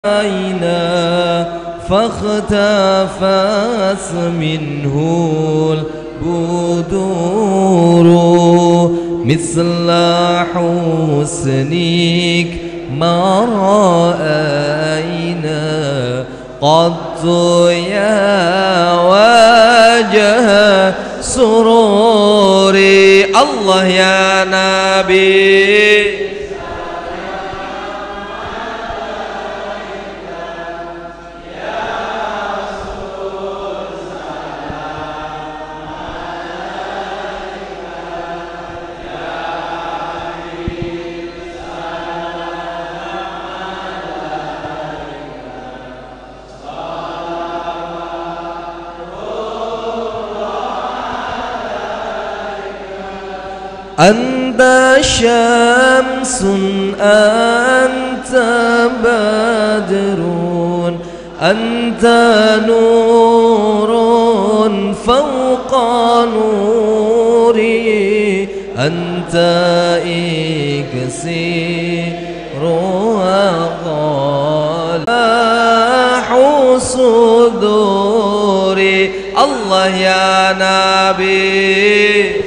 أينا فاختفت منه البدور مثل حسنك ما رأينا قط يا وجه سروري الله يا نبي أنت شمس أنت بدر أنت نور فوق نوري أنت إكسير وغلاح صدوري الله يا نبي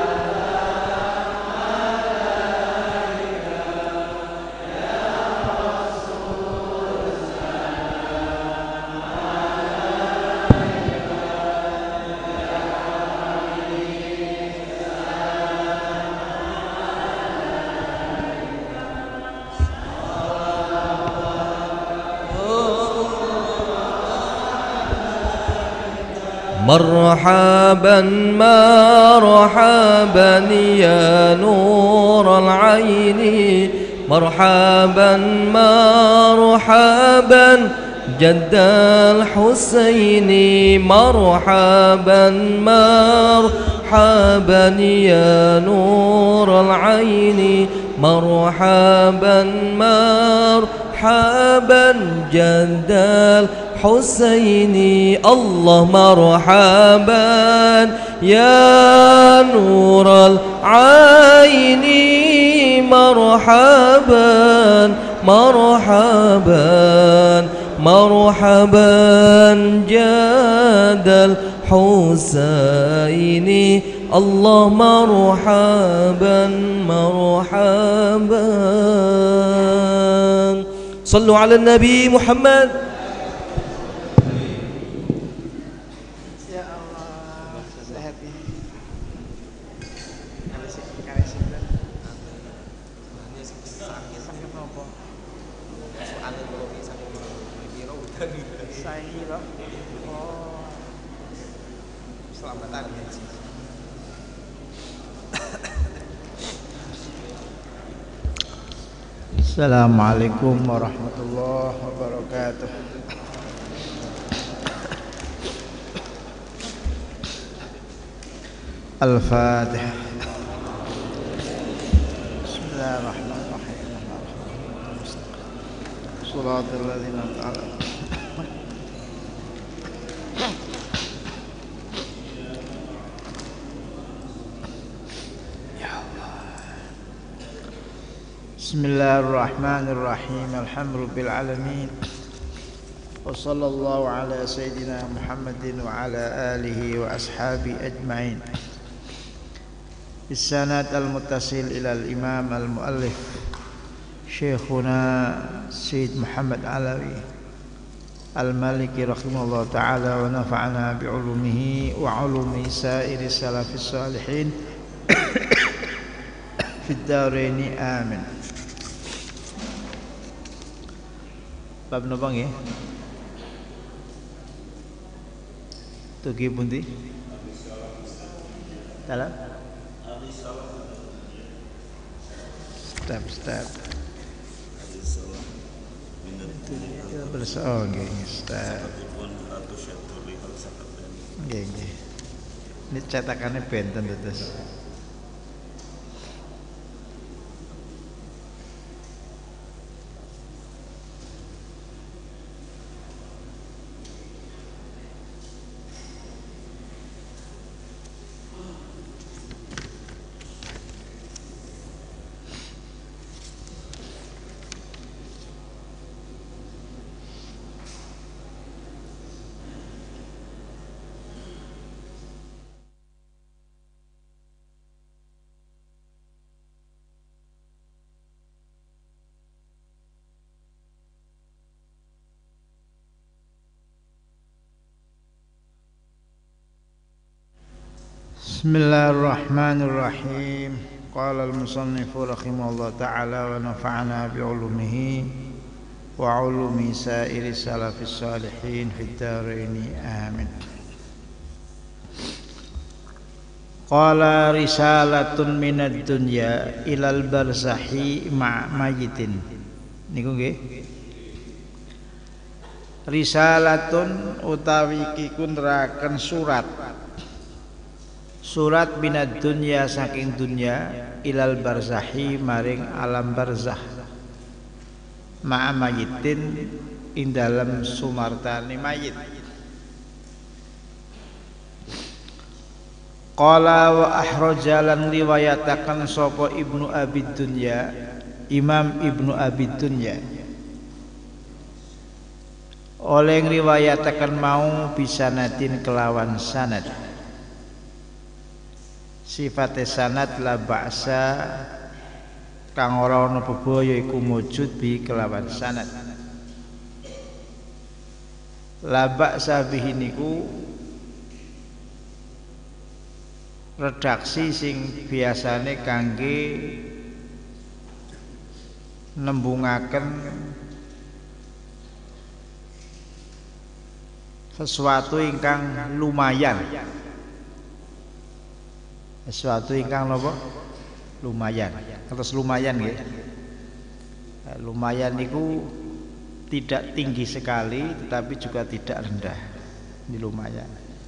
مرحبا مرحبا يا نور العين مرحبا مرحبا جد الحسين مرحبا مرحبا يا نور العين مرحبا مرحبا جد الحسين الله مرحبا يا نور العين مرحبا مرحبا مرحبا جد الحسين الله مرحبا مرحبا صلوا على النبي محمد. Assalamualaikum warahmatullahi wabarakatuh. Al-Fatihah. Bismillahirrahmanirrahim. Shiratal ladzina an'amta 'alaihim. Bismillahirrahmanirrahim. Alhamdulillahil alamin. Wa sallallahu ala sayyidina Muhammadin wa ala alihi wa ashabi ajma'in. Bisanad al-muttasil ila al-imam al-muallif Syekhuna Sayyid Muhammad Alawi Al-Maliki rahimahullah ta'ala wa nafa'ana bi'ulumihi wa ulumi sairi salafis salihin fid daraini amin. Bab napa nggih? Tugi pundi? Dalam? Step. Itu bersama nggih, step. Nggih. Ini cetakannya benten terus. Bismillahirrahmanirrahim. Qala al-musannifu rahimahullah ta'ala wa nafa'ana bi'ulumihi wa ulumi sa'iri salafis salihin fid dharaini amin. Qala risalatun minad dunya ilal barzakhi mayitin. Niku nggih. Risalatun utawi iki kunraken surat minad dunya saking dunya ilal barzakhi maring alam barzakh mayitin ing dalem sumartane mayit. Qala wa ahrajalan riwayatakan sapa Ibnu Abi Dunya, Imam Ibnu Abi Dunya oleh ngriwayataken mau bisanadin kelawan sanad. Sifate sanad la ba'sa kang ora ana bebaya iku mujud bi kelawan sanad. La ba'sa bihi niku redaksi sing biasane kangge nembungaken sesuatu ingkang lumayan. Sesuatu ingkang napa? Lumayan. Terus lumayan nggih. Lumayan niku tidak tinggi sekali tetapi juga tidak rendah. Ini lumayan.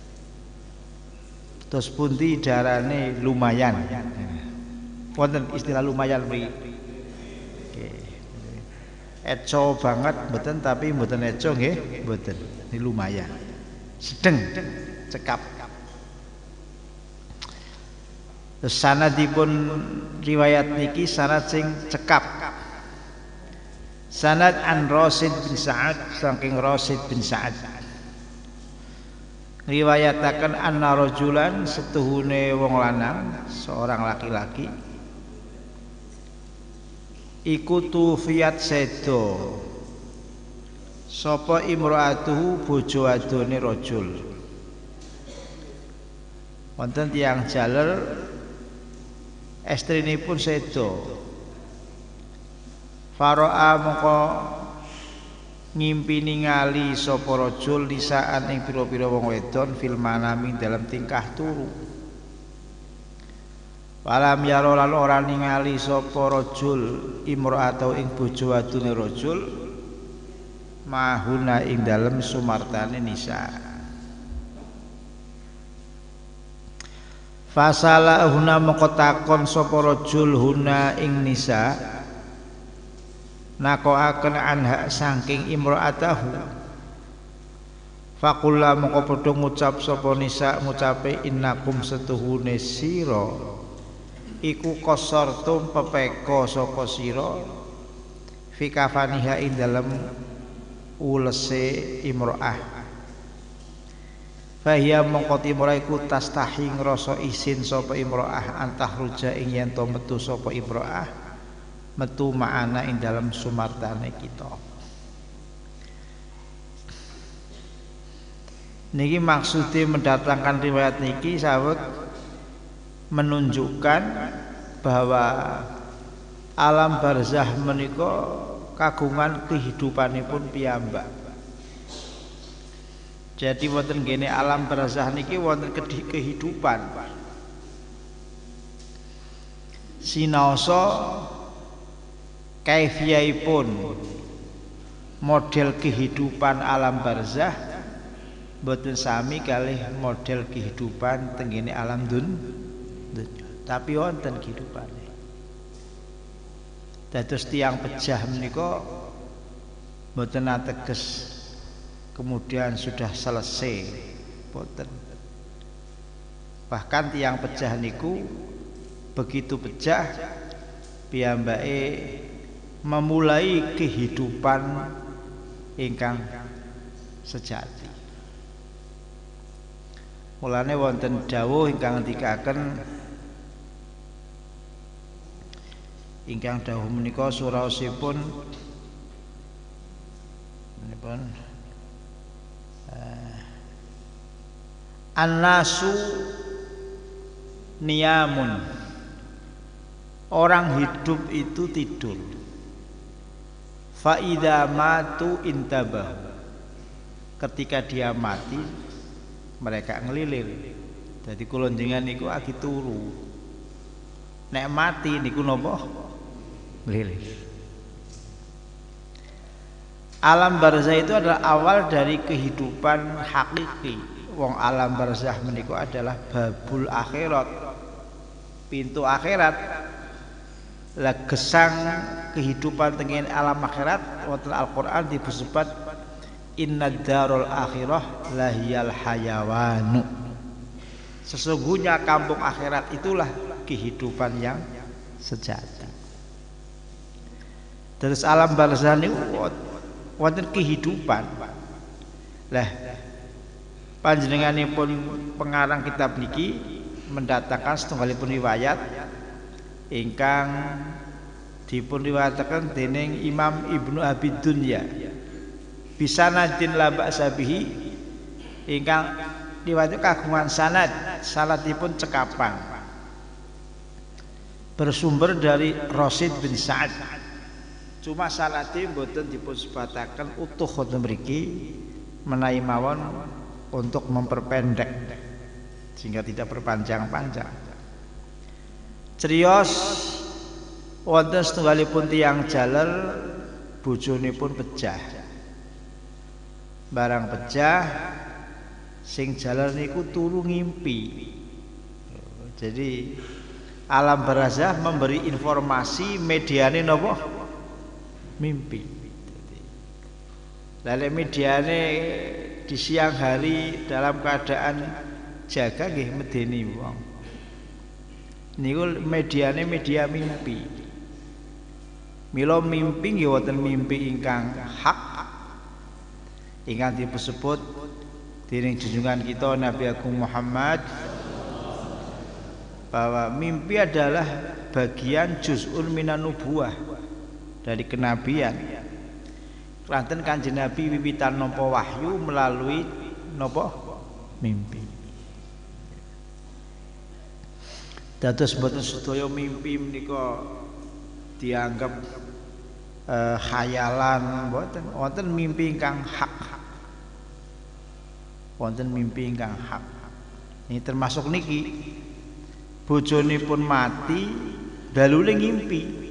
Terus pundi darane lumayan. Wonten istilah lumayan mriki. Nggih. Eco banget mboten tapi mboten eco nggih, mboten. Ini lumayan. Sedeng, cekap. Sanadipun riwayat niki sanad sing cekap. Sanad an Rasid bin Sa'ad saking Rasid bin Sa'ad. Riwayataken anna rajulan setuhune wong lanang, seorang laki-laki iku tufiyat sedo sapa imraatuhu bojo adone rajul. Wonten tiyang jaler estrinipun sedo. Faro'a mongko ngimpi ningali sapa rajul lisaan ing pira-pira wong wedon fil manami dalam tingkah turu. Walam yaro lan ora ningali sapa rajul imra'atau ing bojo wadone rajul mahuna ing dalem sumartane nisa. Fasala huna moko takon sapa rajul huna ing nisa nakoaken anha saking imraatahu. Faqula moko padha ngucap sapa nisa ngucape innakum setuhune sira iku qasortum pepeko saka sira fi kafaniha ing dalem ulese imraah. Fahia mongko timura iku tastahi ngrasa isin sapa imraah antah ruja ing yen to metu sapa imraah metu ma'ana ing dalam sumartane kita. Niki maksude mendatangkan riwayat niki sawet menunjukkan bahwa alam barzah menika kagungan kehidupanipun piyambak. Jadi wonten gene alam barzah niki wonten kehidupan. Sinaosa kaifiyaipun model kehidupan alam barzah boten sami kalih model kehidupan tengene alam dunya. Tapi wonten kehidupane. Dados tiyang pejah menika boten ateges kemudian sudah selesai, boten. Bahkan tiyang pejah niku begitu pejah piyambake memulai kehidupan ingkang sejati. Mulane wonten dawuh ingkang ngendikaken ingkang dawuh menika suraosipun menipun annasu niyamun. Orang hidup itu tidur. Fa idza matu intabah. Ketika dia mati mereka ngelilir. Jadi kula jenengan niku agi turu. Nek mati niku napa? Ngelilir. Alam barzah itu adalah awal dari kehidupan hakiki. Wong alam barzah menika adalah babul akhirat. Pintu akhirat. Lah gesang kehidupan tengen alam akhirat wonten Al-Qur'an disebut innad darul akhirah lahiyal hayawanu. Sesungguhnya kampung akhirat itulah kehidupan yang sejati. Terus alam barzah niku wonten kehidupan. Lah panjenenganipun pengarang kitab niki mendatangkan setunggalipun riwayat ingkang dipun riwayataken dening Imam Ibnu Abi Dunya bisanadin la ba'sa bihi ingkang riwayat kagungan sanadipun cekapan bersumber dari Rasid bin Sa'ad. Cuma sanadé mboten dipun sebataken utuh wonten mriki menawi mawon untuk memperpendek sehingga tidak berpanjang-panjang. Criyos wonten setunggalipun tiyang jaler bojonipun pejah. Barang pejah sing jaler niku turu ngimpi. Jadi alam barzah memberi informasi mediane napa? Mimpi. Lalu mediane di siang hari dalam keadaan jaga nggih medeni wong. Niku mediane media mimpi. Mila mimpi nggih wonten mimpi ingkang hak ingkang disebut dening junjungan kita Nabi Agung Muhammad bahwa mimpi adalah bagian juz'un minan nubuwah dari kenabian. Kelanten Kanjeng Nabi wiwitan nampa wahyu melalui napa? Mimpi. Dados mboten sedaya mimpi menika dianggap khayalan, mboten. Wonten mimpi ingkang hak. Wonten mimpi ingkang hak. Ini termasuk niki bojonipun mati dalule ngimpi.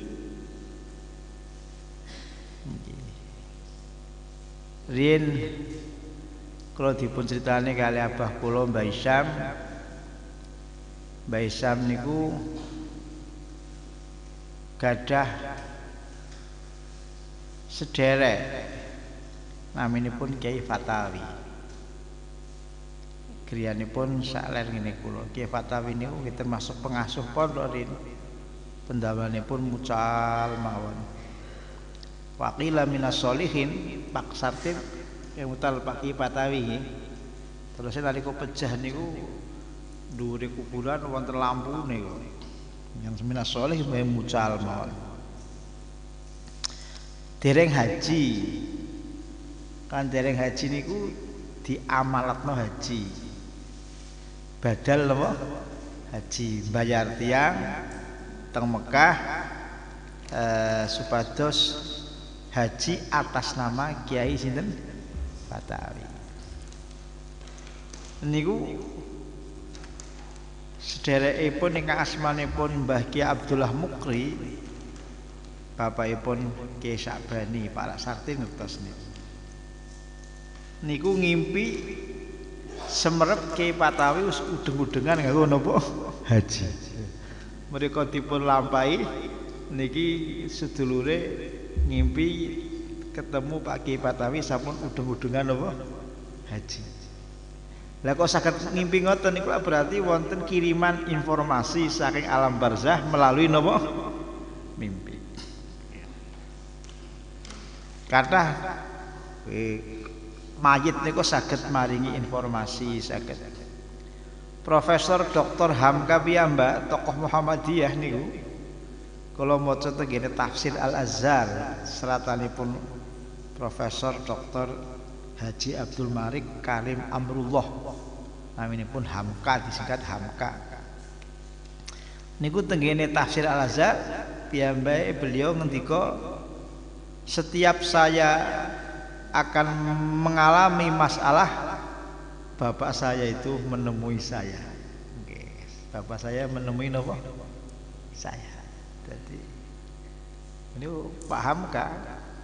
Riyen kalau dipun critane kali abah kula Mbah Isyam. Mbah Isyam niku gadah sederek naminipun Kiai Fatawi. Griyanipun sakler ngene kula. Kiai Fatawi niku termasuk pengasuh pondok rin. Pendawanipun mucal mawon. Waqila minas sholihin Pak Sartin yang mutal Pak Kiai Fatawi. Terus nalika pejah niku dhuwure kuburan wonten lampune kok. Yang minas sholih bae mucal mawon. Dereng haji. Kan dereng haji niku diamalatno haji. Badal napa? Haji bayar tiang teng Mekah supados haji atas nama Kiai sinten Fatawi. Niku sederekipun ingkang asmanipun Mbah Kiai Abdullah Mukri, bapakipun Kiai Syabani Pak Sarti ngertos niku ngimpi semerep Kiai Fatawi wis udeng-udengan nganggo napa haji. Mereka dipun lampahi niki sedulure ngimpi ketemu Pak Kiai Fatawi sampun udeng-udengan apa? Haji. Lah kok saged ngimpi ngoten niku berarti wonten kiriman informasi saking alam barzah melalui napa? Mimpi. Kathah mayit niku saged maringi informasi saged. Profesor Dr. Hamka piyambak tokoh Muhammadiyah niku kalau maca tengene tafsir Al-Azhar seratanipun Profesor Dr. Haji Abdul Malik Karim Amrullah naminipun Hamka disingkat Hamka. Niku tenggene tafsir Al-Azhar piyambake beliau ngendika setiap saya akan mengalami masalah bapak saya itu menemui saya. Bapak saya menemui nopo? Saya. Jadi ini paham kah?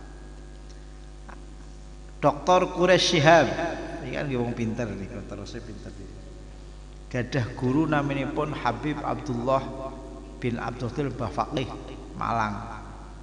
Dr. Quraish Shihab ini kan wong pinter nih, terusnya pinter nih. Gadah guru naminipun Habib Abdullah bin Abdul Bafaqih Malang.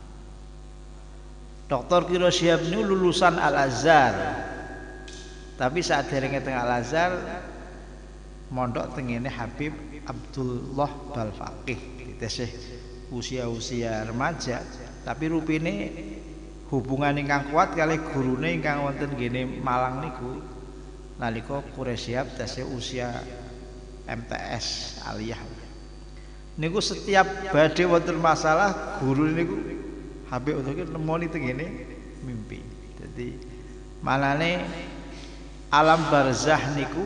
Dr. Quraish Shihab ini lulusan Al-Azhar. Tapi saat derenge teng Al-Azhar mondok tengene Habib Abdullah Bafaqih. Tesih usia-usia remaja, tapi rupine hubungan ingkang kuat kali gurune ingkang wonten gene Malang niku nalika Quraish Shihab tesih usia MTS aliyah niku setiap badhe wonten masalah guru niku Habib utawa nemoni tengene mimpi. Jadi manane alam barzah niku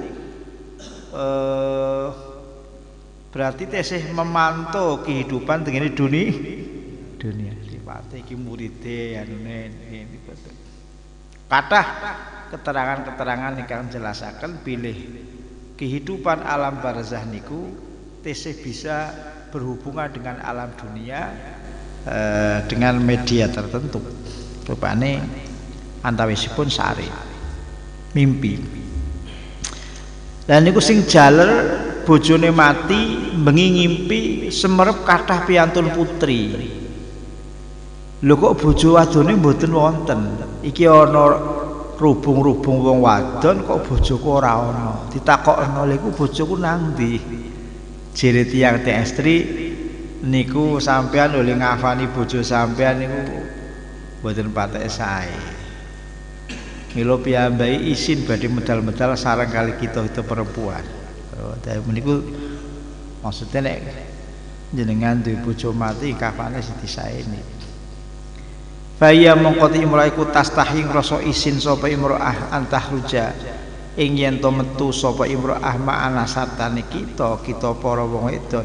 berarti tesih memantau kehidupan tengene dunia. Sifate iki muride anune niku. Kathah keterangan-keterangan ingkang jelasaken bilih kehidupan alam barzah niku tesih bisa berhubungan dengan alam dunia dengan media tertentu. Rupane antawisipun sare mimpi. Dan niku sing jaler bojone mati bengi ngimpi semerep kathah piyantun putri. Lho kok bojo wadone mboten wonten. Iki ana rubung-rubung wong wadon kok bojoku ora ana. Ditakokno lha iku bojoku nang ndi? Jere tiyang estri niku sampean oleh ngafani bojo sampean niku mboten patek sae. Mila piyambake isin badhe medal-medal sareng kali kita itu perempuan. Dadi meniku maksudnya nek jenengan duwe bojo mati kafane siti saene. Faya mongkoti imraiku tastahi ngrasa isin sapa imroah antahruja ing yen to metu sapa imroah ma'ana sartane kita para wong wedon.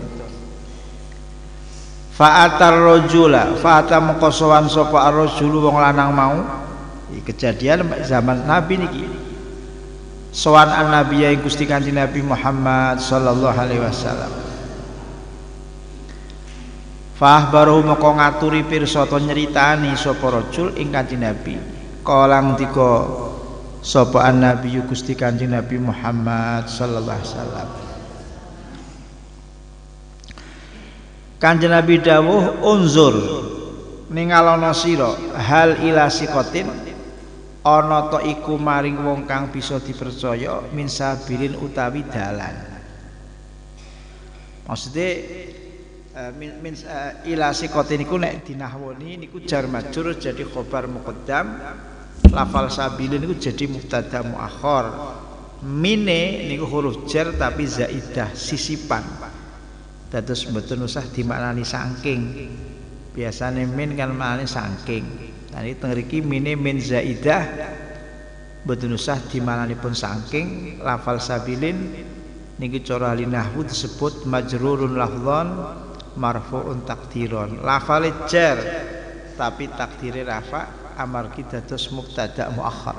Fa'atar rajula fa'ata mongko sowan sapa ar-rajulu wong lanang mau. Kejadian zaman Nabi niki. Sowan an-nabi yang Gusti Kanjeng Nabi Muhammad sallallahu alaihi wasallam. Fahbaru moko ngaturi pirsa ta nyeritani sapa rajul ing Kanjeng Nabi. Kalang dika sapa an-nabi Gusti Kanjeng Nabi Muhammad sallallahu alaihi wasallam. Kanjeng Nabi dawuh unzur ningalono sira hal ila sikotin ana ta iku maring wong kang bisa dipercaya min sabilin utawi dalan. Maksude ila sikotin niku nek dinahwoni niku jar majrur jadi khobar muqaddam, lafal sabilin niku jadi mubtada muakhar. Mine niku huruf jar tapi zaidah sisipan. Dados mboten usah dimaknani saking. Biasane min kan maknane saking. Nah ini tengriki mine min zaidah mboten usah dimaknanipun saking. Lafal sabilin niki cara nahwu disebut majrurun lafdhon marfu'un takdiron. Lafal jar tapi takdire rafa amargi dados mubtada muakhar.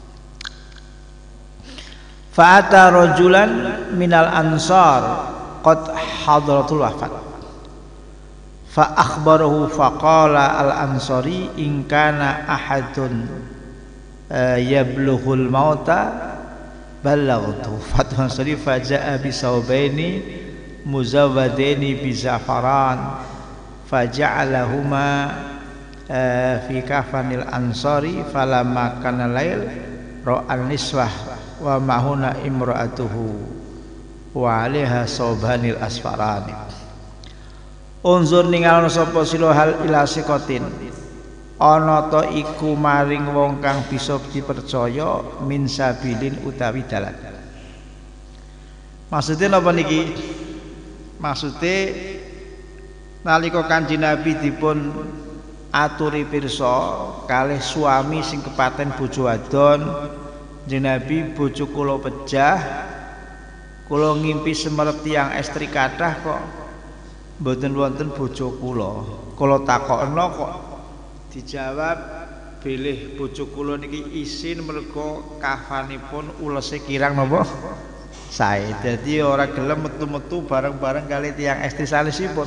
Fa'ata rajulan minal ansar qad hadratul wafat fa akhbarahu faqala al ansari in kana ahadun yablughul mauta ballaghtu fatwan sari faja'a bi sawbaini muzawwadaini bi zafaran faja'alahuma fi kafanil ansari falamma kana lail ra'an niswah wa mahuna imra'atuhu wa 'alaiha sawbanil asfarani. Unzur ningalno sapa sira hal ila sikotin ana ta iku maring wong kang bisa dipercaya min sabilin utawi dalan. Maksudnya napa niki? Maksude nalika Kanjeng Nabi dipun aturi pirsa kalih suami sing kepaten bojo wadon, Kanjeng Nabi bojo kula pejah, kula ngimpi semerep tiyang estri kathah kok mboten wonten bojo kula takokno kok dijawab bilih bojo kula niki isin mergo kafanipun ulese kirang napa sae. Dadi ora gelem metu-metu bareng-bareng kali tiyang estri salisipun.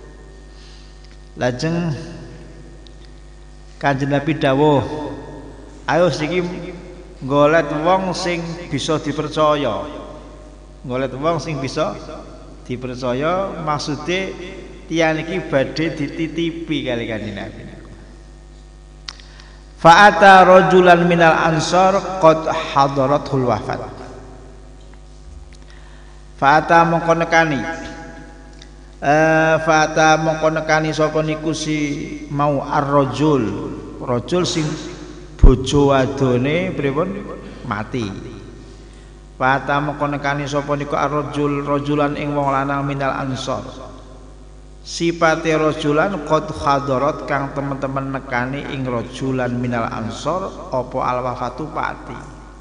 Lajeng Kanjeng Nabi dawuh, ayo siki golet wong sing bisa dipercaya. Golet wong sing bisa dipercaya, maksude tiyang iki badhe dititipi kali Kanjeng Nabi. Fa'ata rajulan minal ansor qad hadaratul wafat. Fa'ata mongko nekani fa'ata mongko nekani sapa niku si mau ar-rajul sing bojo wadone pripun mati. Fa'ata mongko nekani sapa niku ar-rajul rajulan ing wong lanang minal ansor. Sipate rajulan qad hadarat kang teman-teman nekani ing rajulan minal ansor apa al-wafatu pati.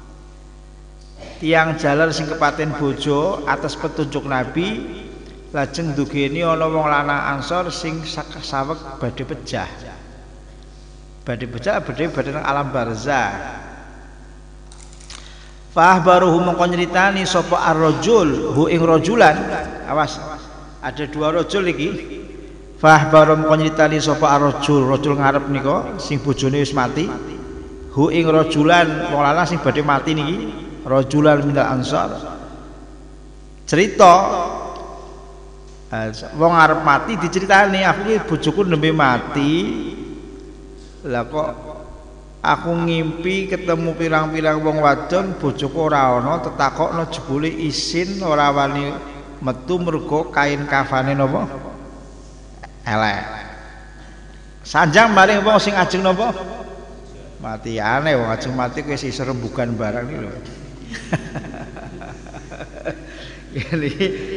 Tiang jalan sing kepaten bojo atas petunjuk Nabi lajeng dugeni ana wong lanang ansor sing saweg badhe pejah. Badhe nang alam barzah. Fahbaruhu mongko nyritani sapa ar-rajul hu ing rajulan. Awas, ada dua rajul iki. Fahbarum nyritani sapa ar-rajul ngarep nika sing bojone wis mati. Hu ing rajulan wong lanang sing badhe mati niki, rajulan minal ansar. Cerita wong arep mati diceritani, aku iki bojoku nembe mati. Lah kok aku ngimpi ketemu pirang-pirang wong wadon, bojoku ora ana, tetakokno jebule isin ora wani metu mergo kain kafane napa elek. Sanjang maring wong sing ajeng napa mati. Aneh wong ajeng mati kuwi wis rembugan barang iki lho. Jadi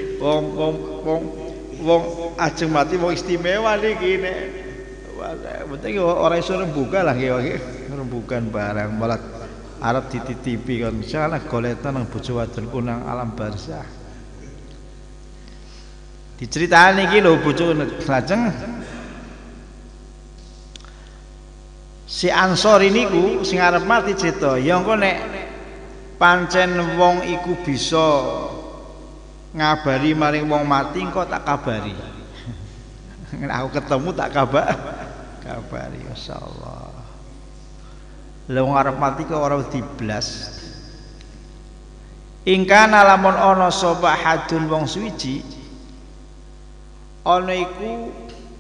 wong ajeng mati wong istimewa niki nek penting ora iso rembuga lah nggih rembugan barang malah arep dititipi kon salah goletan nang bojo wadonku nang alam barzah. Diceritani iki lho bojo lajeng si Ansor niku sing arep mati cerita ya engko nek pancen wong iku bisa ngabari maring wong mati engko tak kabari. Aku ketemu tak kabari masyaallah. Lah wong arep mati kok ora diblas. Ingkana lamun ana sapa hadun wong suwiji ana iku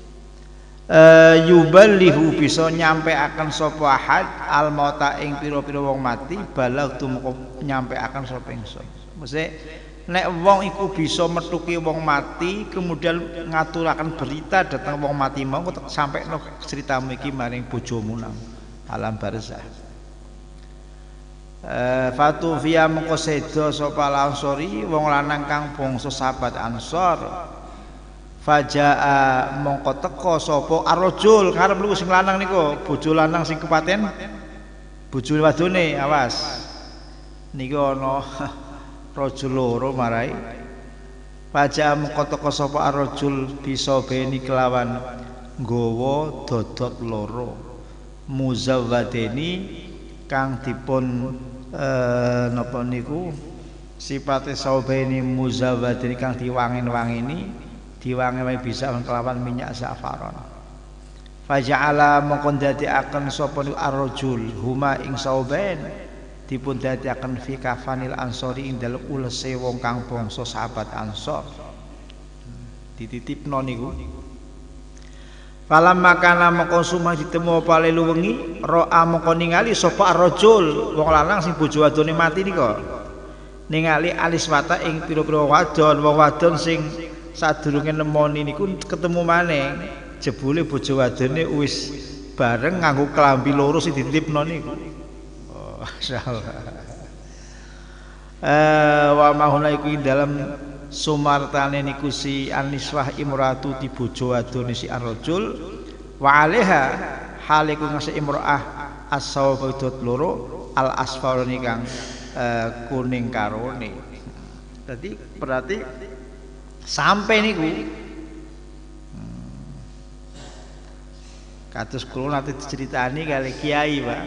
yuballihu bisa nyampe akan sapa had al mauta ing pira-pira wong mati balag tumeka nyampe akan sapa ingsun. Mesti nek wong iku bisa metuki wong mati kemudian ngaturaken berita datang wong mati mau kok sampekno ceritamu iki maring bojomu nang alam barzah. Fatu fiya mengko seda sapa Ansori wong lanang kang bangsa sahabat Ansor. Fajaa mongko teka sapa ar-rajul karep niku sing lanang niku bojo lanang sing kepaten bojo wadone. Awas niki ana rajul loro marai. Fajaa mongko teka sapa ar-rajul bisa beni kelawan nggawa dodot loro muzawwadeni kang dipun napa niku sipate saubeni muzawwadeni kang diwangen-wangeni diwangi bisa kelawan minyak zafaron. Faja'ala mongko dadekaken sapa ar-rajul huma ing sauben dipun dadekaken fi kafanil ansori ing dalem ulese wong kang bangsa sahabat Ansor. Dititipno niku. Falam makana mongko sumah ditemu apa lelu wengi ro'a mongko ningali sapa ar-rajul wong lanang sing bojo wadone mati nika. Ningali aliswata ing pira-pira wadon wong wadon sing sadurunge nemoni niku ketemu maneh jebule bojo wadone wis bareng nganggo klambi loro sing dititipno niku. Oh, masyaallah. Wa mahuna iku dalam sumartane niku si Aniswah imratu ti bojo wadone si ar-rajul wa alaiha haliku ngase imraah as-sawabudut loro al-asfaroni kang kuning karone. Dadi berarti sampai niku Kados kula nate diceritani kali kiai, Pak.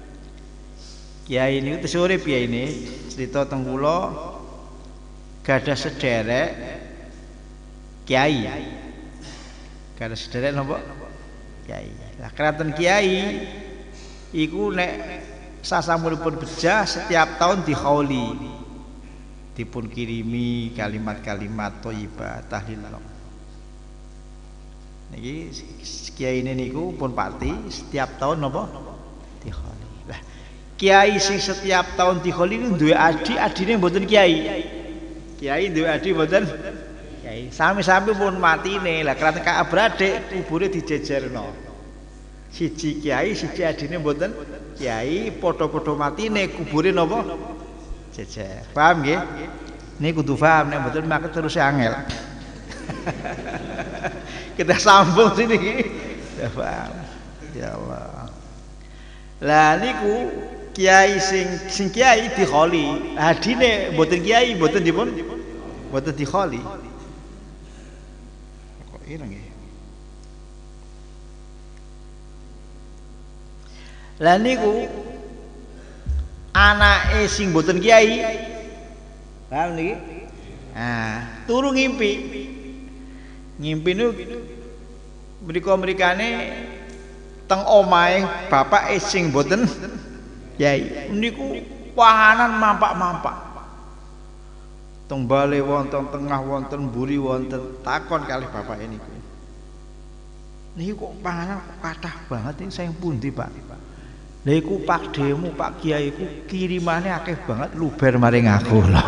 Kiai niku tesih urip ya ini. Cerita teng kula gadah sederek kiai. Gadah sederek napa? Kiai. Lah kraton kiai iku nek sasampunipun bejah setiap tahun dikhauli. Dipun kirimi kalimat-kalimat thayyibah tahlil. Niki kiai ini niku pun pati setiap tahun napa dikholi. Lah kiai sing setiap tahun dikholi niku duwe adine mboten kiai. Kiai duwe adi mboten kiai. Sami-sami pun matine. Lah kraten kaabradik kubure dijejerno. Siji kiai, siji adine mboten kiai, padha-padha matine kubure napa jejer. Paham nggih? Niku kudu paham nek mboten maka terus angel. Kita sambung sini, ya paham. Ya Allah. Lah niku kiai sing kiai dikholi, adine mboten kiai, mboten dipun mboten dikholi. Kok ireng nggih. Lah niku anake sing mboten kiai, paham niki? Nah, turu ngimpi. Ngimpi niku mriko-mrikane teng omahe bapak sing mboten yai niku panganan mampak-mampak. Teng bale wonten, tengah wonten, mburi wonten, takon kalih bapak niku. Niki kok panganan kathah banget iki sayang pundi, Pak? Lha iku Pak Demu, Pak Kiai iku kirimane akeh banget luber maring aku lho.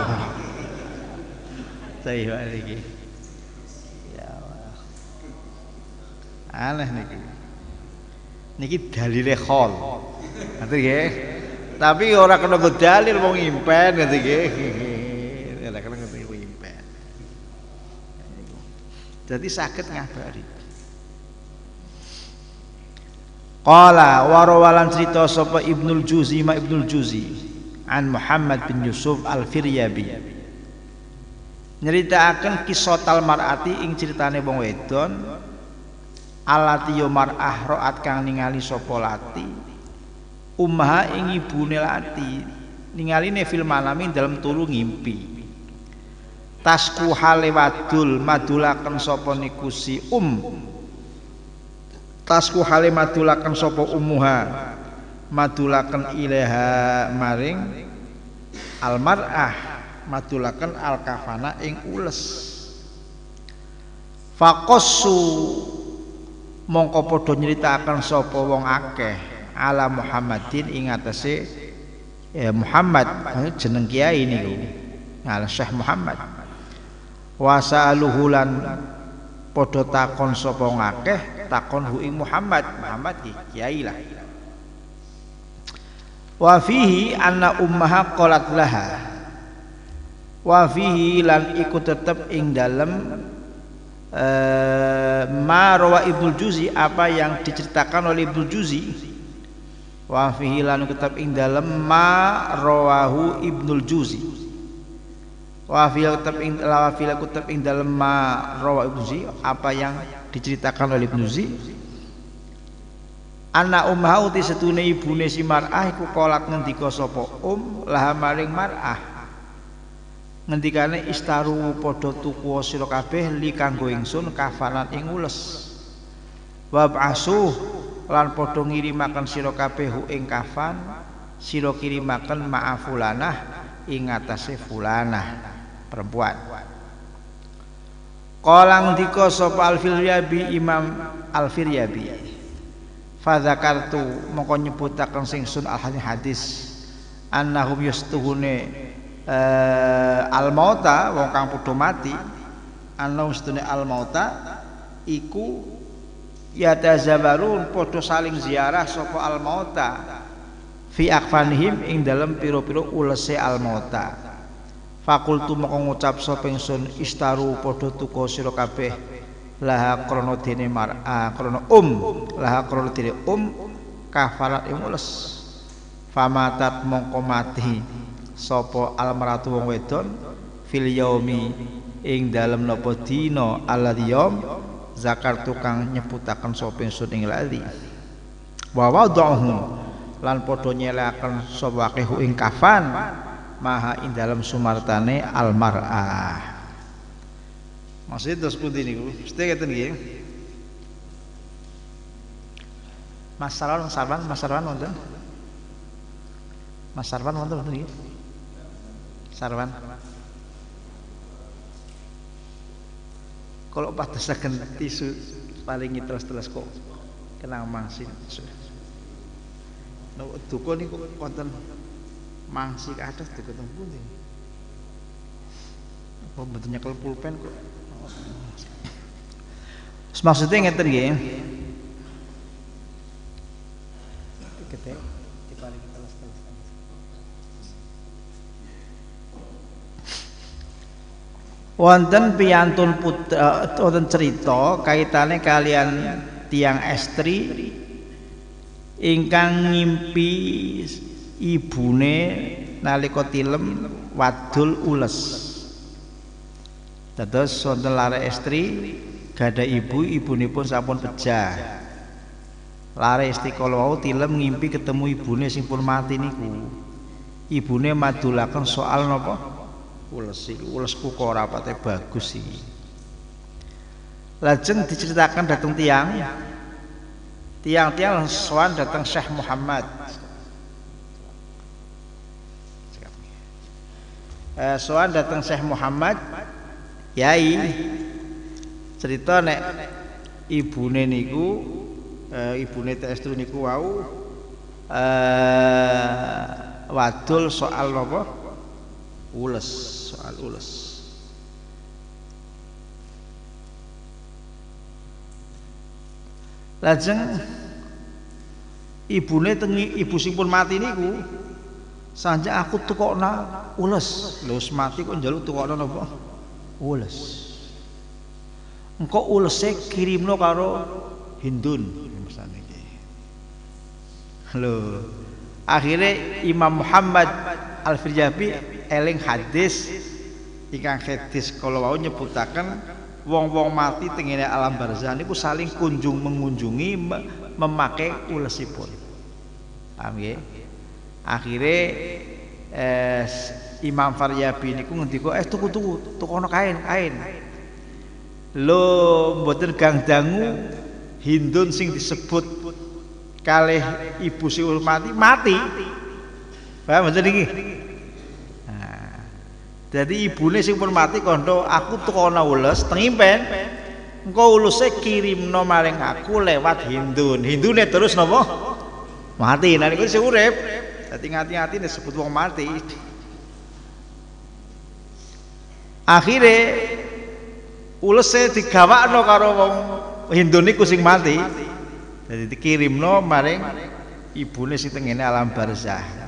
Saya iki. Aneh niki dalile khol. Ngerti nggih? Tapi ora kena nggo dalil wong impen ngerti nggih. Ora kena nggo impen. Jadi saged ngabari. Qala wa rawalan cerita sapa Ibnul Juzi ma Ibnul Juzi an Muhammad bin Yusuf Al-Firyabi. Nyritakaken kisah mar'ati ing critane wong wedon alati yo mar'ah ro'at kang ningali sapa lati ummaha ing ibune lati ningaline fil manami dalam turu ngimpi tasku hale wadul madulaken sapa niku si tasku hale madulaken sapa ummuha madulaken ilaha maring al mar'ah madulaken al kafana ing ules faqassu mongko padha nyritakaken sapa wong akeh ala Muhammadin ing atase Muhammad jeneng kiai niku ala Syekh Muhammad wasaluhu lan padha takon sapa wong akeh takon hu ing Muhammad ki kiai lah wa fihi anna ummaha qalat laha wa fihi lan iku tetep ing dalem ma rawa Ibnul Juzi apa yang diceritakan oleh Ibnul Juzi wa fihi lan kitab ing dalem ma rawahu Ibnul Juzi wa fihi kitab ing dalem ma rawa Ibnul Juzi apa yang diceritakan oleh Ibnul Juzi anak ummaha uti setune ibune si mar'ah iku kolak ngendika sapa laha maring mar'ah ngendikane istaru padha tuku sira kabeh li kanggo ingsun kafanan ing ules wab'asuh lan padha ngirimaken sira kabeh hu ing kafan sira kirimaken ma'afulanah ing atase fulanah perempuan qala ngendika sapa Al-Firyabi Imam Al-Firyabi fa zakartu mongko nyebutaken sing sun al-hadis annahum yastuhune al-mauta wong kang padha mati ana ustune al-mauta iku yatazabarun padha saling ziarah sapa al-mauta fi akfanihim ing dalem pira-pira ulese al-mauta fakultu moko ngucap sapa ingsun istaru padha tuku sira kabeh laha krana dene mar'a krana laha krana dene kafarat ing ules famatat mongko mati sapa almaratu wong wedon fil yaumi ing dalem napa dina alladhi yaum zakar tukang nyebutaken sapa ingsun ing lali wa wada'uhu lan padha nyelekaken sapa kehu ing kafan maha ing dalem sumartane almar'ah. Maksud dos pundi niku? Mesti ngeten nggih. Mas Sarwan wonten? Mas Sarwan wonten nggih? Sarwan. Kalau padosaken tisu palingi terus kok kenang mangsi. No duka niku wonten mangsi kados duka teng pundi? Apa mboten nyekel pulpen kok. Maksudnya ngeten nggih. Gede diparingi terus. Wonten piyantun putra wonten cerita kaitane kalian tiang estri ingkang ngimpi ibune nalika tilem wadul ules. Dados wonten lare estri gada ibunipun sampun pejah. Lare istiqol wau tilem ngimpi ketemu ibune sing pun mati niku. Ibune madulaken soal napa? Ules iki ulesku kok ora pate bagus iki. Lajeng diceritakan dateng tiang sowan dateng Syekh Muhammad. Sowan dateng Syekh Muhammad, yai cerita nek ibune niku ibune Testru niku wau wadul soal napa? Ules, soal ules. Lajeng ibune ibu sing pun mati niku sanjak aku tukokna ules. Lho wis mati kok njaluk tukokna napa? Ules. Engko ulese kirimno karo Hindun mesane iki. Lho, akhire Imam Muhammad Al-Firyabi eling hadis ingkang hadis kala wau nyebutaken wong-wong mati tengene alam barzah niku saling mengunjungi memakai ulesipun. Paham nggih? Akhire Imam Firyabi niku ngendika tuku ana kain. Lho mboten gang dangu Hindun sing disebut kalih ibu sing mati. Paham mboten iki? Jadi ibune sing pun mati kandha aku tukokna ules tengimpen. Engko ulese kirimno maring aku lewat Hindun. Hindune terus napa? Mati. Nah niku sing urip. Dadi ngati-ngati disebut wong mati. Akhire ulese digawakno karo wong Hindun niku sing mati. Jadi dikirimno maring ibune sing tengene alam barzah.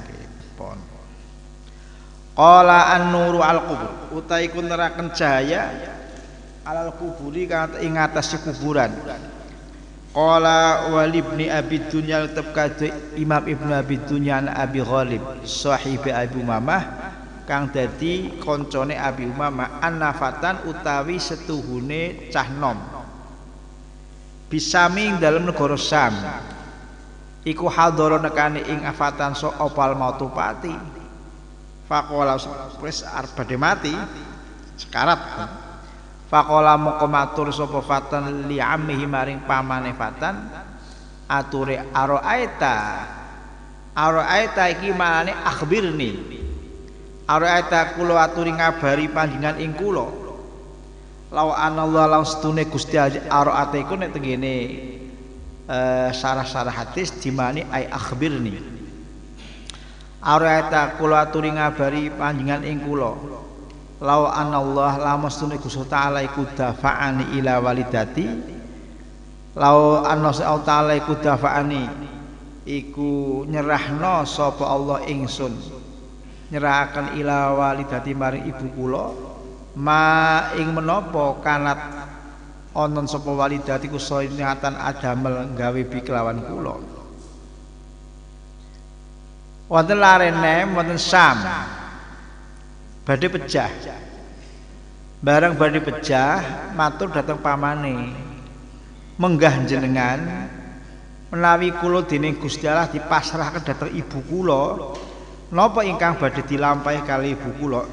Qala an-nuru al-qubur utai ku neraken cahaya alal kuburi kang ing atas kuburan. Qala wal ibni abi dunya tabkadu Imam Ibnu Abi Dunya Abi Ghalib sahibi Abi Umamah kang dadi koncone Abi Umamah annafatan utawi setuhune cah nom bisami dalam negara Syam iku hadoro nekane ing afatan so opal mautu pati. Faqala wis arep badhe mati sekarat. Faqala moko matur sapa fatan li ammihi maring pamane fatan ature araita iki manane akhbirni. Araita kula aturi ngabari panjenengan ing kula. Law anallahu law stune Gusti araita iku nek tengene sarah-sarah hadis dimani ai akhbirni. Araita kula aturi ngabari panjenengan ing kula. Law anallah lamastune Gusti taala iku dafa'ani ila walidati. Law anallahu taala iku dafa'ani iku nyerahno sapa Allah ingsun. Nyerahaken ila walidati maring ibu kula ma ing menapa kanat onon sapa walidati ku soinatan adamel gawe biklawan kula. Wonten larene wonten Syam badhe pejah. Barang badhe pejah matur dhateng pamane. menggah jenengan menawi kula dening Gusti Allah dipasrahaken dhateng ibu kula napa ingkang badhe dilampahi kali ibu kula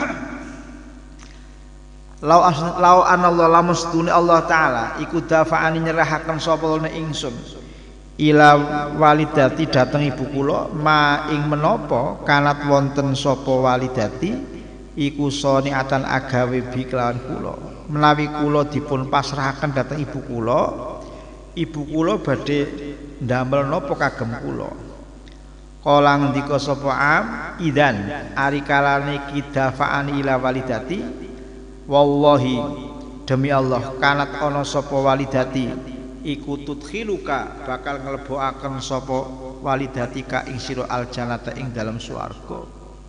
lau anallahu lamun sedune Allah taala iku dafa'ani nyerahaken sapa lene ingsun ila walidati dhateng ibu kula ma ing menapa kanat wonten sapa walidati iku soniatan agawe bi kelawan kula menawi kula dipun pasrahaken dhateng ibu kula badhe ndamel napa kagem kula kala ngendika sapa am idan ari kalane kidafa'ani ila walidati wallahi demi Allah kanat ana sapa walidati iku tudkhiluka bakal nglebokaken sapa walidati ka ing sira aljannata ing dalam swarga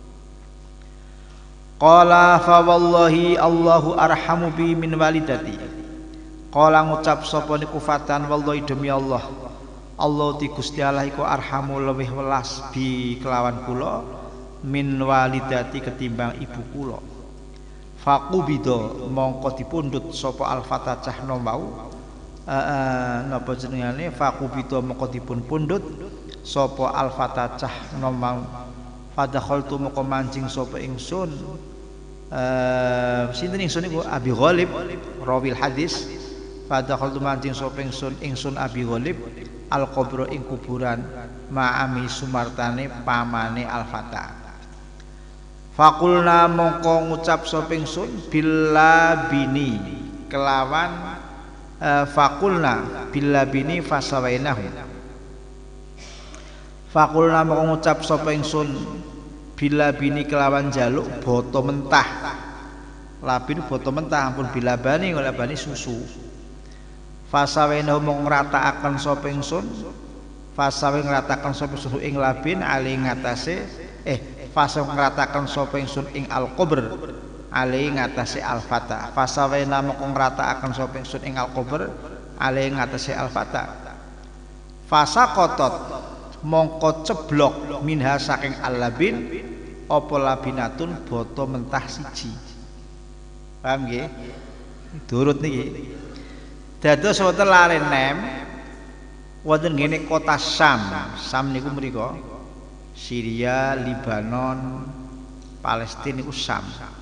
qala fa wallahi Allahu arhamu bi min walidati qala ngucap sapa niku fatan wallahi demi Allah Allah ti Gusti Allah iku arhamu luwih welas bi kelawan kula min walidati ketimbang ibu kula faqubida mongko dipundhut sapa al-fata cahno mau napa jenengane faqubida mongko dipun pundhut sapa al-fata cahno mau fadakhaltu mongko mancing sapa ingsun sinten ingsun iku Abi Ghalib rawil hadis fadakhaltu mancing sapa ingsun Abi Ghalib al-qabra ing kuburan ma'ami sumartane pamane al-fata Fakulna mongko ngucap sapa ingsun bila bini kelawan fakulna bila bini fasawainahu Fakulna mongko ngucap sapa ingsun bila bini kelawan jaluk boto mentah labin boto mentah ampun bila bani susu fasawainahu mongko ngratakaken sapa ingsun fasawe ngratakan sapa ingsun ing labin ali ngatasé fasa ngratakan sapa ingsun ing al-qabr ali ngatasé al-fata fasawaina mongko ngratakan sapa ingsun ing al-qabr ali ngatasé al-fata fasa kotot mongko ceblok minha saking al-labin apa labinatun boto mentah siji paham nggih durut niki dados wonten laren nem wonten ngene kota Sam niku mriku Syria, Libanon, Palestina niku Sam.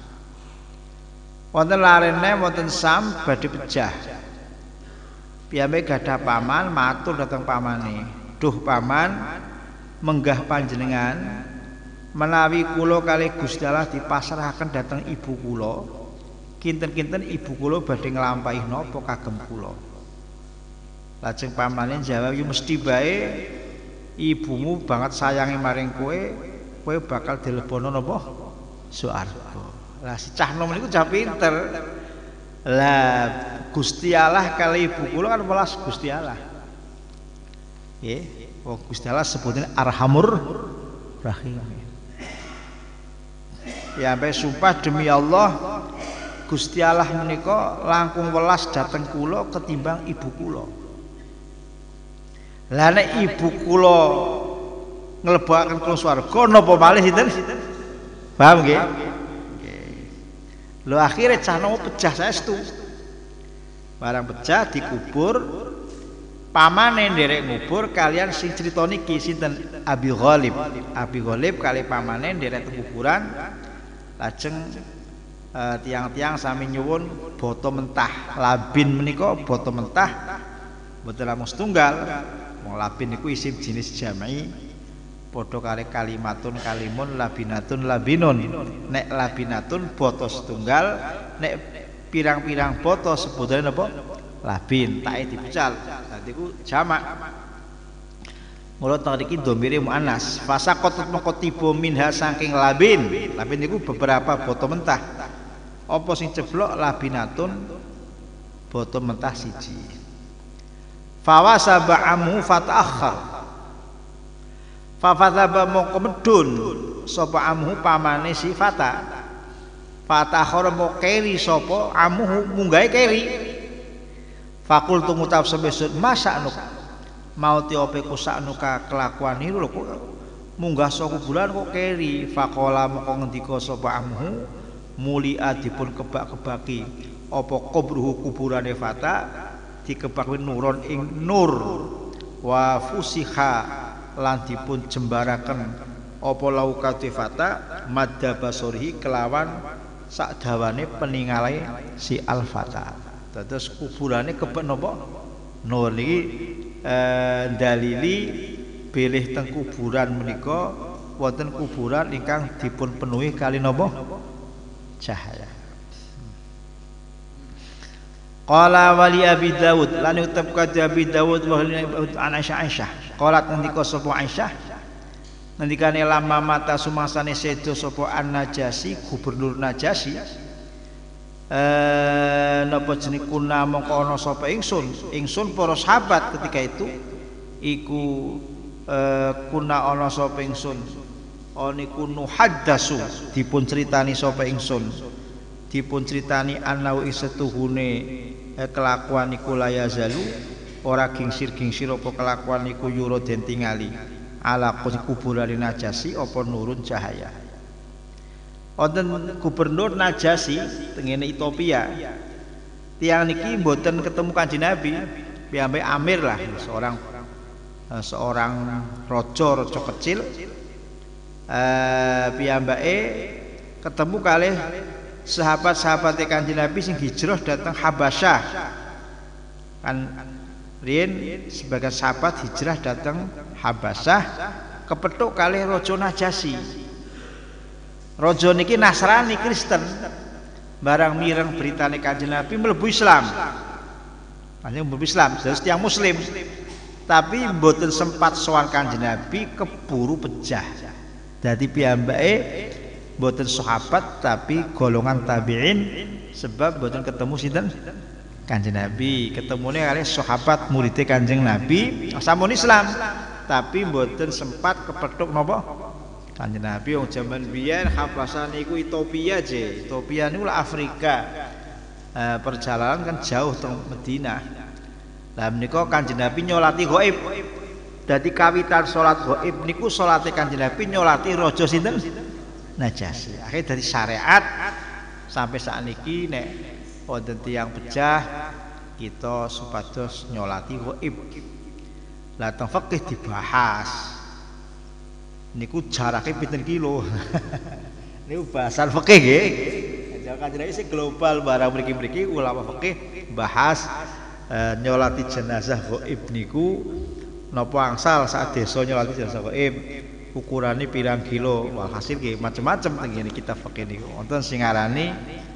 Wonten larene wonten Sam badhe pejah. Piyambake gadah paman matur dhateng pamane. Duh paman, menggah panjenengan menawi kula kalih Gusti Allah dipasrahaken dhateng ibu kula, kinten-kinten ibu kula badhe nglampahi napa kagem kula. Lajeng pamane jawab yo mesti bae ibumu banget sayangi maring kowe bakal dilebono napa swarga. Lah si cah nom niku cah pinter. Lah Gusti Allah kali ibu kula kan welas Gusti Allah. Nggih, wong Gusti Allah sebutane Arhamur Rahim. Ya sampai sumpah demi Allah Gusti Allah menika langkung welas dhateng kula ketimbang ibu kula. Lah nek ibu kula nglebokaken kula swarga napa malih sinten? Paham nggih? Nggih. Lho akhire cah nomo pejah saestu. Barang pejah dikubur pamane nderek ngubur kalian sing crita niki sinten Abi Ghalib. Abi Ghalib kali pamane nderek kuburan lajeng tiang-tiang sami nyuwun boto mentah. Labin menika boto mentah mboten namung setunggal. Wong labin niku isim jenis jami padha kali kalimatun kalimun labinatun labinun nek labinatun boto setunggal nek pirang-pirang boto sebutane napa labin tae dipecal dadi ku jamak mula teng iki dhamire muannas fasaqat moko tiba minha saking labin niku beberapa boto mentah apa sing ceblok labinatun boto mentah siji fawasaba amu fataakhar fafadzaba mongko medun sapa amu pamane si fata fataakhar moko keri sapa amu munggahe keri fakul tumutab sebesut masa nuk mau ti ope kusaknuka kelakuan niku lho kok munggah saka kuburan kok keri faqala moko ngendika sapa amu muli adipun kebak-kebaki apa kubruhu kuburane fata dikebak nuron ing nur wa fusiha lan dipun jembaraken apa lau katifata madda basorihi kelawan sak dawane peningale si al-fata. Terus kuburane kebak napa nur niki dalili bilih teng kuburan menika wonten kuburan ingkang dipun penuhi kali napa cahaya. Qala wali Abi Dawud lan utab ka Abi Dawud wa an Aisyah qalat ngendika sapa Aisyah ngendikane lama mata sumangsane sedo sapa An-Najasi gubernur Najasi napa jeneng kuna mongko ana sapa ingsun para sahabat ketika itu iku kuna ana sapa ingsun niku nuhaddasu dipun critani sapa ingsun dipun critani anau isetuhune kelakuan niku layazalu ora gingsir-gingsir apa kelakuan niku yura den tingali ala kuburane Najasi apa nurun cahaya. Wonten gubernur Najasi tengene Ethiopia. Tiang niki mboten ketemu Kanjeng Nabi, piyambake amir lah, seorang raja kecil. Piyambake ketemu kalih sahabat-sahabat Kanjeng Nabi sing hijrah datang Habasyah. Kan riyen sebagai sahabat hijrah datang Habasyah kepethuk kalih raja Najasi. Raja niki Nasrani Kristen. Barang mireng beritane Kanjeng Nabi mlebu Islam. Panjenengan mlebu Islam, terus tiyang muslim. Tapi mboten sempat sowan Kanjeng Nabi keburu pejah. Dadi piyambake mboten sahabat tapi golongan tabi'in sebab mboten ketemu sinten Kanjeng Nabi, ketemune kali sahabat muridé Kanjeng Nabi sampun Islam tapi mboten sempat kepethuk napa Kanjeng Nabi. Wong jaman biyen Habasyah niku Ethiopia je. Ethiopia niku Afrika. Perjalanan kan jauh teng Madinah. Lah menika Kanjeng Nabi nyolati ghaib. Dadi kawitan salat ghaib niku salate Kanjeng Nabi nyolati raja sinten Najasi. Akhirnya dari syariat sampai saat niki nek wonten tiyang pejah kita supados nyolati ghaib. Lah teng fikih dibahas. Niku jarake pinten kilo. Niku bahasan fikih nggih. Kanjeng Nabi sing global barang mriki-mriki ulama fikih bahas nyolati jenazah ghaib niku napa angsal saat desa nyolati jenazah ghaib. Ukurane pirang kilo, walhasil nggih macam-macam teng ngene kitab fikih niku. Wonten sing ngarani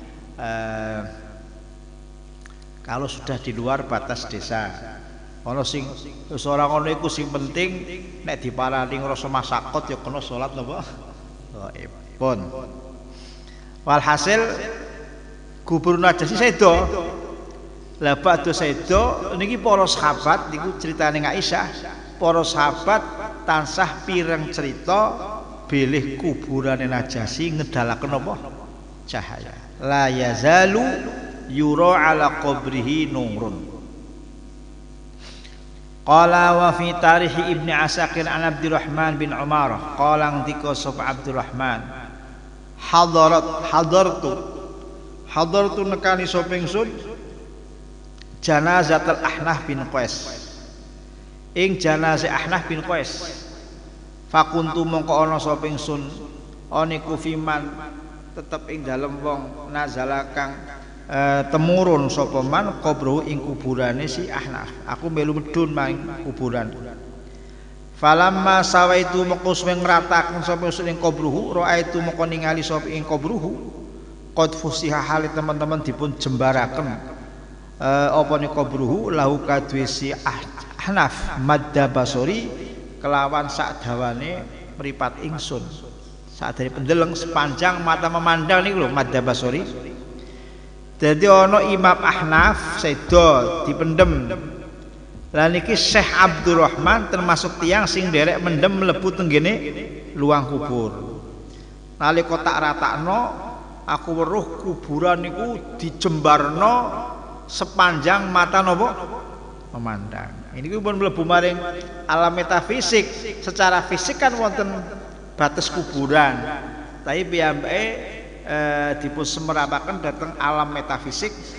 kalau sudah di luar batas desa. Ana sing ora ngono iku sing penting nek diparani ngrasa masakot ya kena salat napa? Ghaib. Pun. Walhasil gubernur Najasi sedo. Lah badhe sedo niki para sahabat niku critane Aisyah, para sahabat tansah pireng cerita bilih kuburane Najasi ngedalaken apa? Cahaya. La yazalu yura ala qabrihi nurun. Qala wa fi tarikh Ibnu Asakir an Abdurrahman bin Umarah qala ndika sapa Abdurrahman hadartu nekani sapa ingsun janazatul Ahnaf bin Qais ing janazah Ahnaf bin Qais fakuntu mongko ana sapa ingsun oniku fiman tetep ing dalem wong nazalakang temurun sapa man qabru ing kuburane si Ahnaf. Aku melu medun maing kuburan. Falamma sawaitu mengko suwe ngrataken sapa ing qabruhu raaitu mengko ningali sapa ing qabruhu qad fusiha hale teman-teman dipun jembaraken apa ni qabruhu lahu kadwe si Ahnaf madda basori kelawan sak dawane mripat ingsun. Sak dari pendeleng sepanjang mata memandang niku lho madda basori. Jadi ono Imam Ahnaf sedo dipendem. Lah niki Syekh Abdurrahman termasuk tiang sing derek mendem mlebu tenggene luang kubur. Nalika tak ratakno aku weruh kuburan niku dijembarno sepanjang mata napa memandang. Ini pun mlebu maring alam metafisik. Secara fisik kan wonten batas kuburan. Tapi piyambake dipun semerapaken dhateng alam metafisik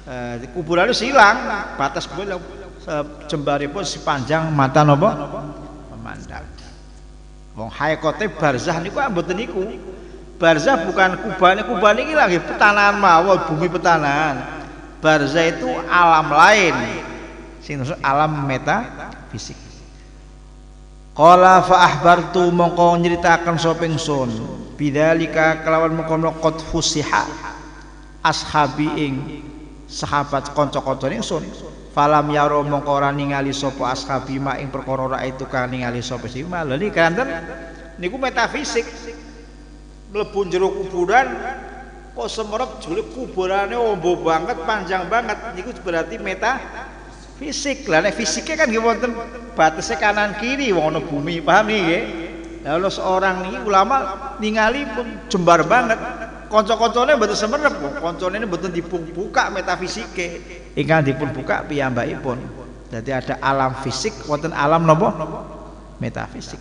kuburan itu hilang, batas kuburan jembaripun sepanjang mata napa memandang. Wong haikote barzah niku mboten niku. Barzah bukan kubane, kubane iki lagi petanahan mawon, bumi petanahan. Barzah itu alam lain. Sing alam metafisik. Qala fa ahbartu mongko nyritakaken sapa ingsun bidzalika kelawan mengkono qad fusiha ashabi ing sahabat kanca-kancane ingsun. Falam yaro mongko ora ningali sapa ashabi ma ing perkara ora itu kang ningali sapa sima. Lha niki kanten niku metafisik. Mlebu jero kuburan kok semerep jule kuburane ombo banget, panjang banget. Niku berarti metafisik. Lah nek fisike kan nggih wonten batese kanan kiri wong ana bumi, paham niki nggih. Lah seorang niki ulama ningali pun jembar banget. Kanca-kancane mboten semerep kok. Kancane mboten dibuka metafisike. Ingkang dipun buka piyambakipun. Jadi ada alam fisik, wonten alam napa? Metafisik.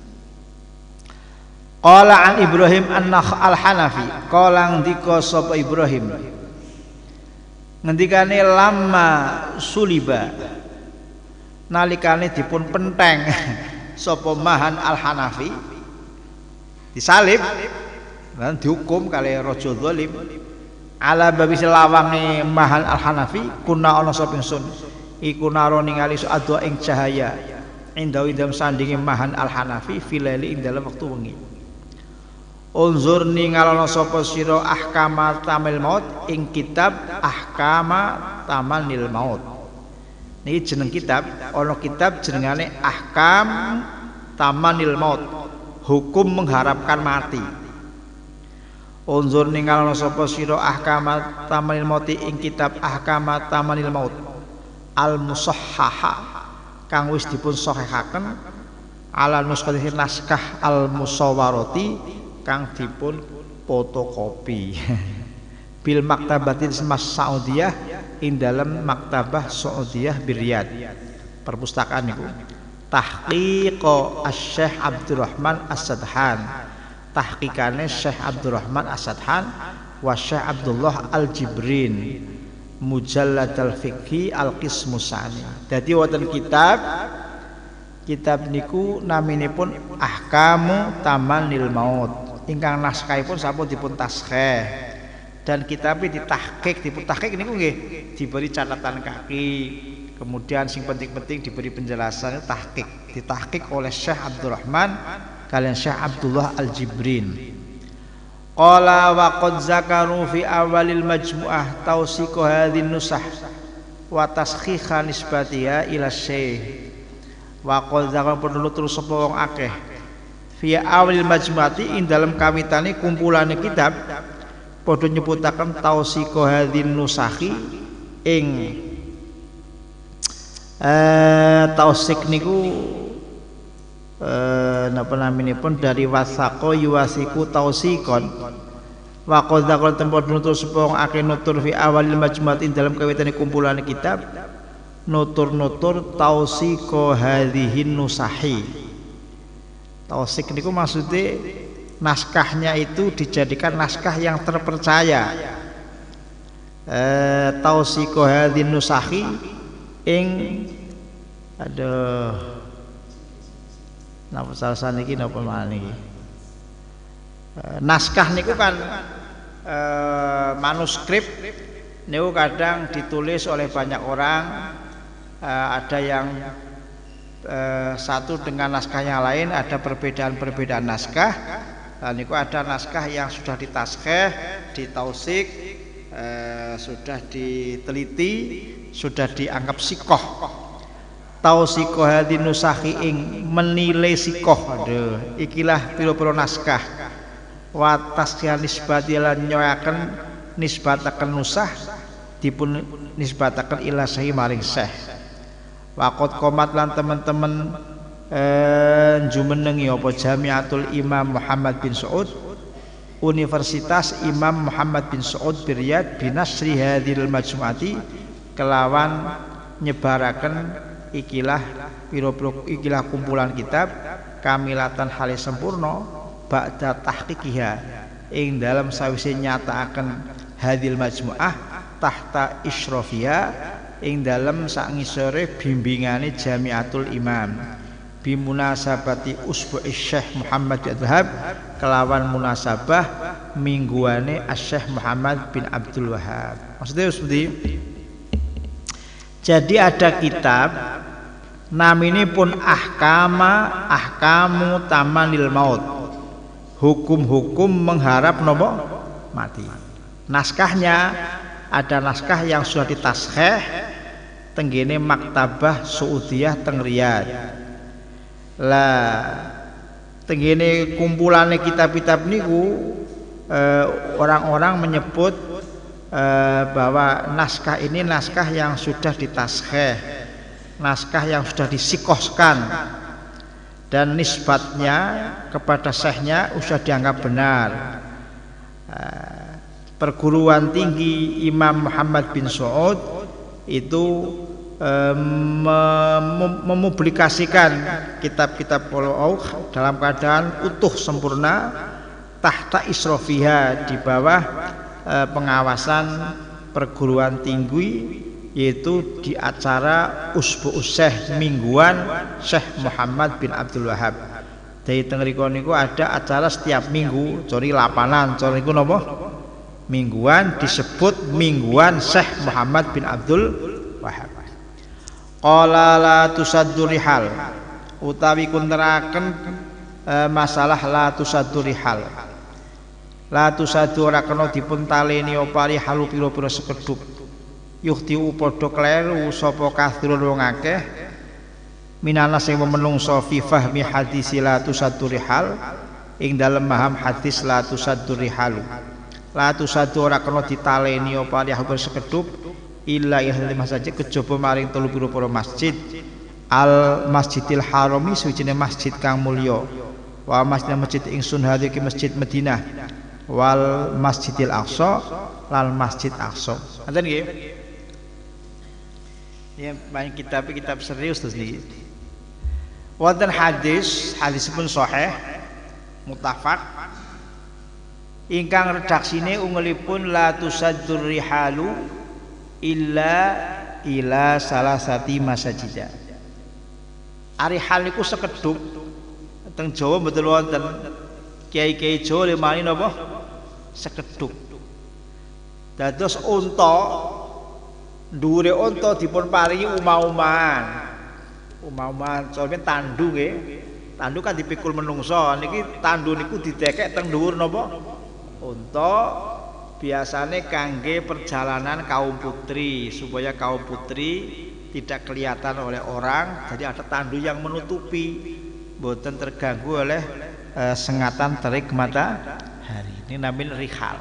Qala an Ibrahim an-Nakh al-Hanafi, qala ndika sapa Ibrahim. Ngendikane lama suliba. Nalikane dipun penteng sapa Mahan al-Hanafi disalib lan dihukum kali raja zalim ala babi lawange Mahan al-Hanafi kuna ana sapa ingsun iku naro ningali adha ing cahaya indawi dalam sandinge Mahan al-Hanafi filali ing dalam wektu wengi. Unzur ningalono sapa sira ahkama tamil maut ing kitab ahkama tamanil maut. Niki jeneng kitab, ana kitab jenengane ahkam tamanil maut, hukum mengharapkan mati. Unzur ningalono sapa sira ahkama tamanil maut ing kitab ahkama tamanil maut al musahhaha kang wis dipun sahihaken ala nuskhatin naskah al musawwarati kang dipun fotokopi bil maktabatin semas Saudiyah ing dalam maktabah Saudiyah Riyadh perpustakaan niku tahqiq Asy-Syaikh Abdurrahman As-Sadhan tahqiqane Syekh Abdurrahman As-Sadhan wa Syekh Abdullah Al-Jibrin Mujallad al-Fiqhi al-Qismus Sani. Dadi wonten kitab niku naminipun Ahkamu Tamanil Maut ingkang naskahipun sampun dipun taskhih dan kitab ditahqiq niku nggih diberi catatan kaki kemudian sing penting-penting diberi penjelasan ditahqiq oleh Syekh Abdurrahman kalian Syekh Abdullah Al-Jibrin. Qala wa qad zakaru fi awalil majmu'ah tawsiq hadhin nusah wa taskhikha nisbatiha ila syekh wa qad zakaru perlu terus sapa wong akeh fi awalil majmu'ati ing dalam kawitane kumpulane kitab padha nyebutaken tawsiq hadhin nusahi ing tawsiq niku napa naminipun dari wasaqo yuwasiku tausikon wa qadzaqal tempat nutur sepong akeh nutur fi awalil majmu'atin dalam kawitane kumpulan kitab nutur tausiko hadhihin nusahi. Tausik niku maksudnya naskahnya itu dijadikan naskah yang terpercaya. Tausiko hadhin nusahi ing napa salsa niki napa malih niki naskah niku kan manuskrip niku kadang ditulis oleh banyak orang ada yang satu dengan naskah yang lain ada perbedaan naskah niku ada naskah yang sudah ditaskhih ditausik sudah diteliti sudah dianggap sikoh tausiko hadin nusahi ing menilai sikoh aduh ikilah piro-piro naskah wa taskhiyah nisbati lan nyoyaken nisbataken nusah dipun nisbataken ila sahih maring syekh waqat qomat lan teman-teman jumenengi apa Jamiatul Imam Muhammad bin Saud Universitas Imam Muhammad bin Saud Riyadh binasri hadhil majmu'ati kelawan nyebaraken ikilah piro-piro ikilah kumpulan kitab kamilatan hale sempurna ba'da tahqiqiha ing dalam sawise nyataaken hadil majmu'ah tahta isyrofia ing dalem sak ngisore bimbingane Jamiatul Imam bimunasabati usbu'i Syekh Muhammad bin Abdul Wahab kelawan munasabah mingguane Syekh Muhammad bin Abdul Wahab. Maksudnya seperti jadi ada kitab namanya pun ahkamu tamanil maut, hukum-hukum mengharap nopo mati. Naskahnya ada naskah yang sudah ditasheh tenggene maktabah Saudiyah teng Riyadh. Lah tenggene kumpulane kitab-kitab niku orang-orang menyebut bahwa naskah ini naskah yang sudah ditasheh, naskah yang sudah disikoskan dan nisbatnya kepada syekhnya sudah dianggap benar. Perguruan tinggi Imam Muhammad bin Saud itu mepublikasikan kitab-kitab beliau dalam keadaan utuh sempurna tahta isrofiha di bawah pengawasan perguruan tinggi, yaitu di acara Usbu'us Syekh mingguan Syekh Muhammad bin Abdul Wahab. Dari tengriko niku ada acara setiap minggu, cori lapanan, cori niku napa? Mingguan disebut mingguan Syekh Muhammad bin Abdul Wahab. Qala la tusaddu rihal, utawi kunteraken masalah la tusaddu rihal. La tusaddu ora kena dipun taleni apa rihalu pira-pira sekedhuk. Yuhti padha kleru sapa kathirun wong akeh minana sing menungso fi fahmi hadis la tusaddu rihal ing dalem paham hadis la tusaddu rihalu. La tusaddu ora kena ditaleni apa rihalu sekedhuk illa ihli masjid kejaba maring telu pira-pira masjid al Masjidil Harami suwijine masjid kang mulya wa masjid ingsun hadiki masjid Madinah wal Masjidil Aqsa lan Masjid Aqsa. Ngoten nggih. Ya banyak kitab serius terus niki. Wonten hadis pun sahih muttafaq ingkang redaksine ungelipun la tusaddur rihalu illa ila salasati masajida. Arihal niku sekedhuk teng Jawa mboten wonten. Kiai-kiai Jawa lemani napa? Sekedhuk. Dados unta dhuwure unta dipun paringi umah-umahan. Umah-umahan sampeyan tandu nggih. Tandu kan dipikul menungso. Niki tandu niku didekek teng dhuwur napa? Unta biasane kangge perjalanan kaum putri supaya kaum putri tidak kelihatan oleh orang. Jadi ada tandu yang menutupi, boten terganggu oleh sengatan terik matahari. Ini namanya rihal.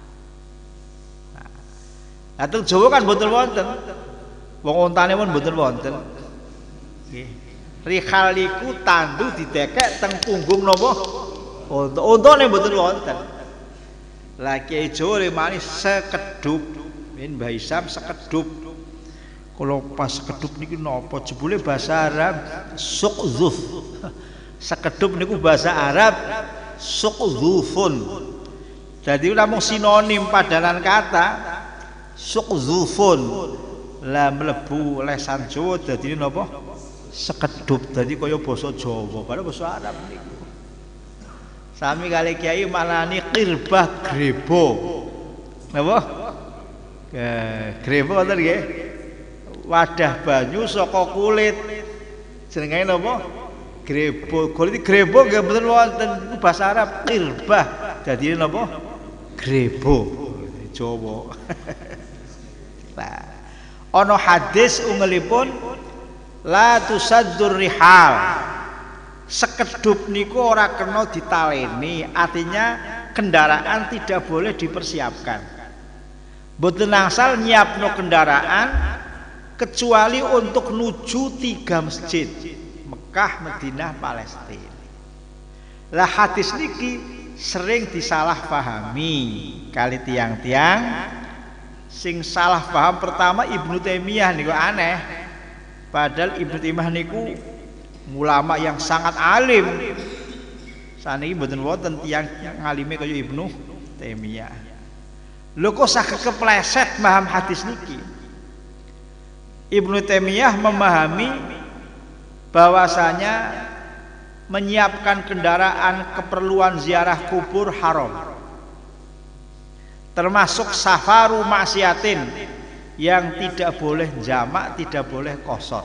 Nah, teng Jawa kan boten wonten. Wong ontane pun boten wonten. Nggih. Rihal iku tandu didekek teng punggung napa? Unta. Untane boten wonten. Lah Kiai Jawa lemani sekedhuk. Min Mbah Isam sekedhuk. Kalau pas sekedhuk niki napa jebule bahasa Arab suqdzuf. Sekedhuk niku bahasa Arab suqdzufun. Jadi namung sinonim padanan kata suqdzufun. Lah mlebu lesan Jawa dadi napa? Sekedhuk. Dadi kaya basa Jawa, padahal basa Arab niku. Sami kali kiai malani qirbah grebo. Napa? Grebo ngoten nggih. Wadah banyu saka kulit. Jenenge napa? Grebo. Kulit grebo nggih mboten wonten iku bahasa Arab qirbah. Dadi napa? Grebo. Jawa. Nah, ana hadis ungelipun la tusaddur rihal. Sekedhuk niku ora kena ditaleni, artinya kendaraan tidak boleh dipersiapkan. Mboten angsal nyiapno kendaraan kecuali untuk nuju 3 masjid, Mekah, Madinah, Palestina. Lah hadis niki sering disalahpahami kali tiang-tiang. Sing salah paham pertama Ibnu Taimiyah niku aneh. Padahal Ibnu Taimiyah niku ulama yang sangat alim. Saniki mboten wonten tiyang ngalime kaya Ibnu Taimiyah. Lho kok saged kepleset paham hadis niki? Ibnu Taimiyah memahami bahwasanya menyiapkan kendaraan keperluan ziarah kubur haram. Termasuk safaru maksiatin yang tidak boleh jamak, tidak boleh qasar.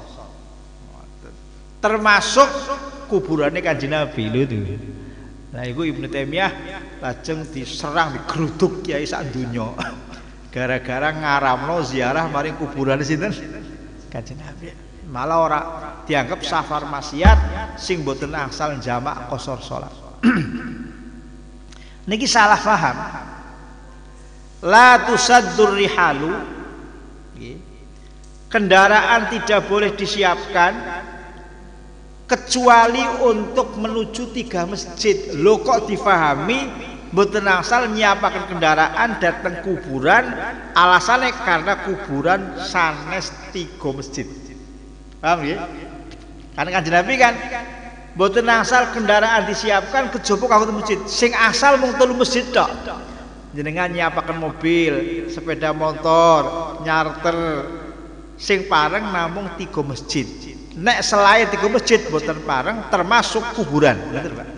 Termasuk kuburannya Kanjeng Nabi lho itu. Nah iku Ibnu Taimiyah lajeng diserang, digeruduk kiai sak donya gara-gara ngaramno ziarah maring kuburan sinten Kanjeng Nabi. Malah ora dianggap safar maksiat sing boten asal jamak qasar salat. Niki salah paham. La tusaddur rihalu, kendaraan tidak boleh disiapkan kecuali untuk menuju 3 masjid. Lho kok difahami mboten asal nyiapaken kendaraan datang kuburan, alasannya karena kuburan sanes 3 masjid. Paham ya? Karena Kanjeng Nabi kan mboten asal kendaraan disiapkan kejaba kanggo masjid. Sing asal mung 3 masjid tok. Jenengan nyiapaken mobil, sepeda motor, nyarter, sing pareng namung 3 masjid. Nek selain 3 masjid boten pareng termasuk kuburan, bener Pak.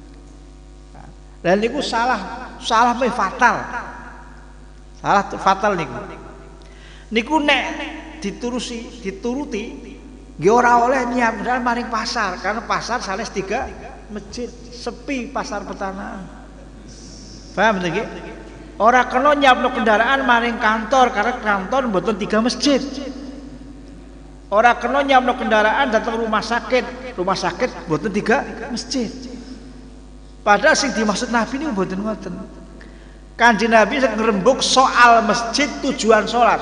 Dan niku salah fatal. Salah fatal niku. Niku nek dituruti nggih ora oleh nyiap dalan maring pasar, karena pasar sanes 3 masjid, sepi pasar petanahan. Paham nggih? Ora kena nyiapno kendaraan maring kantor, karena kantor mboten 3 masjid. Ora kena nyiapno kendaraan datang rumah sakit mboten 3 masjid. Padahal sing dimaksud Nabi niku mboten ngoten. Kanjeng Nabi sing ngrembug soal masjid tujuan salat.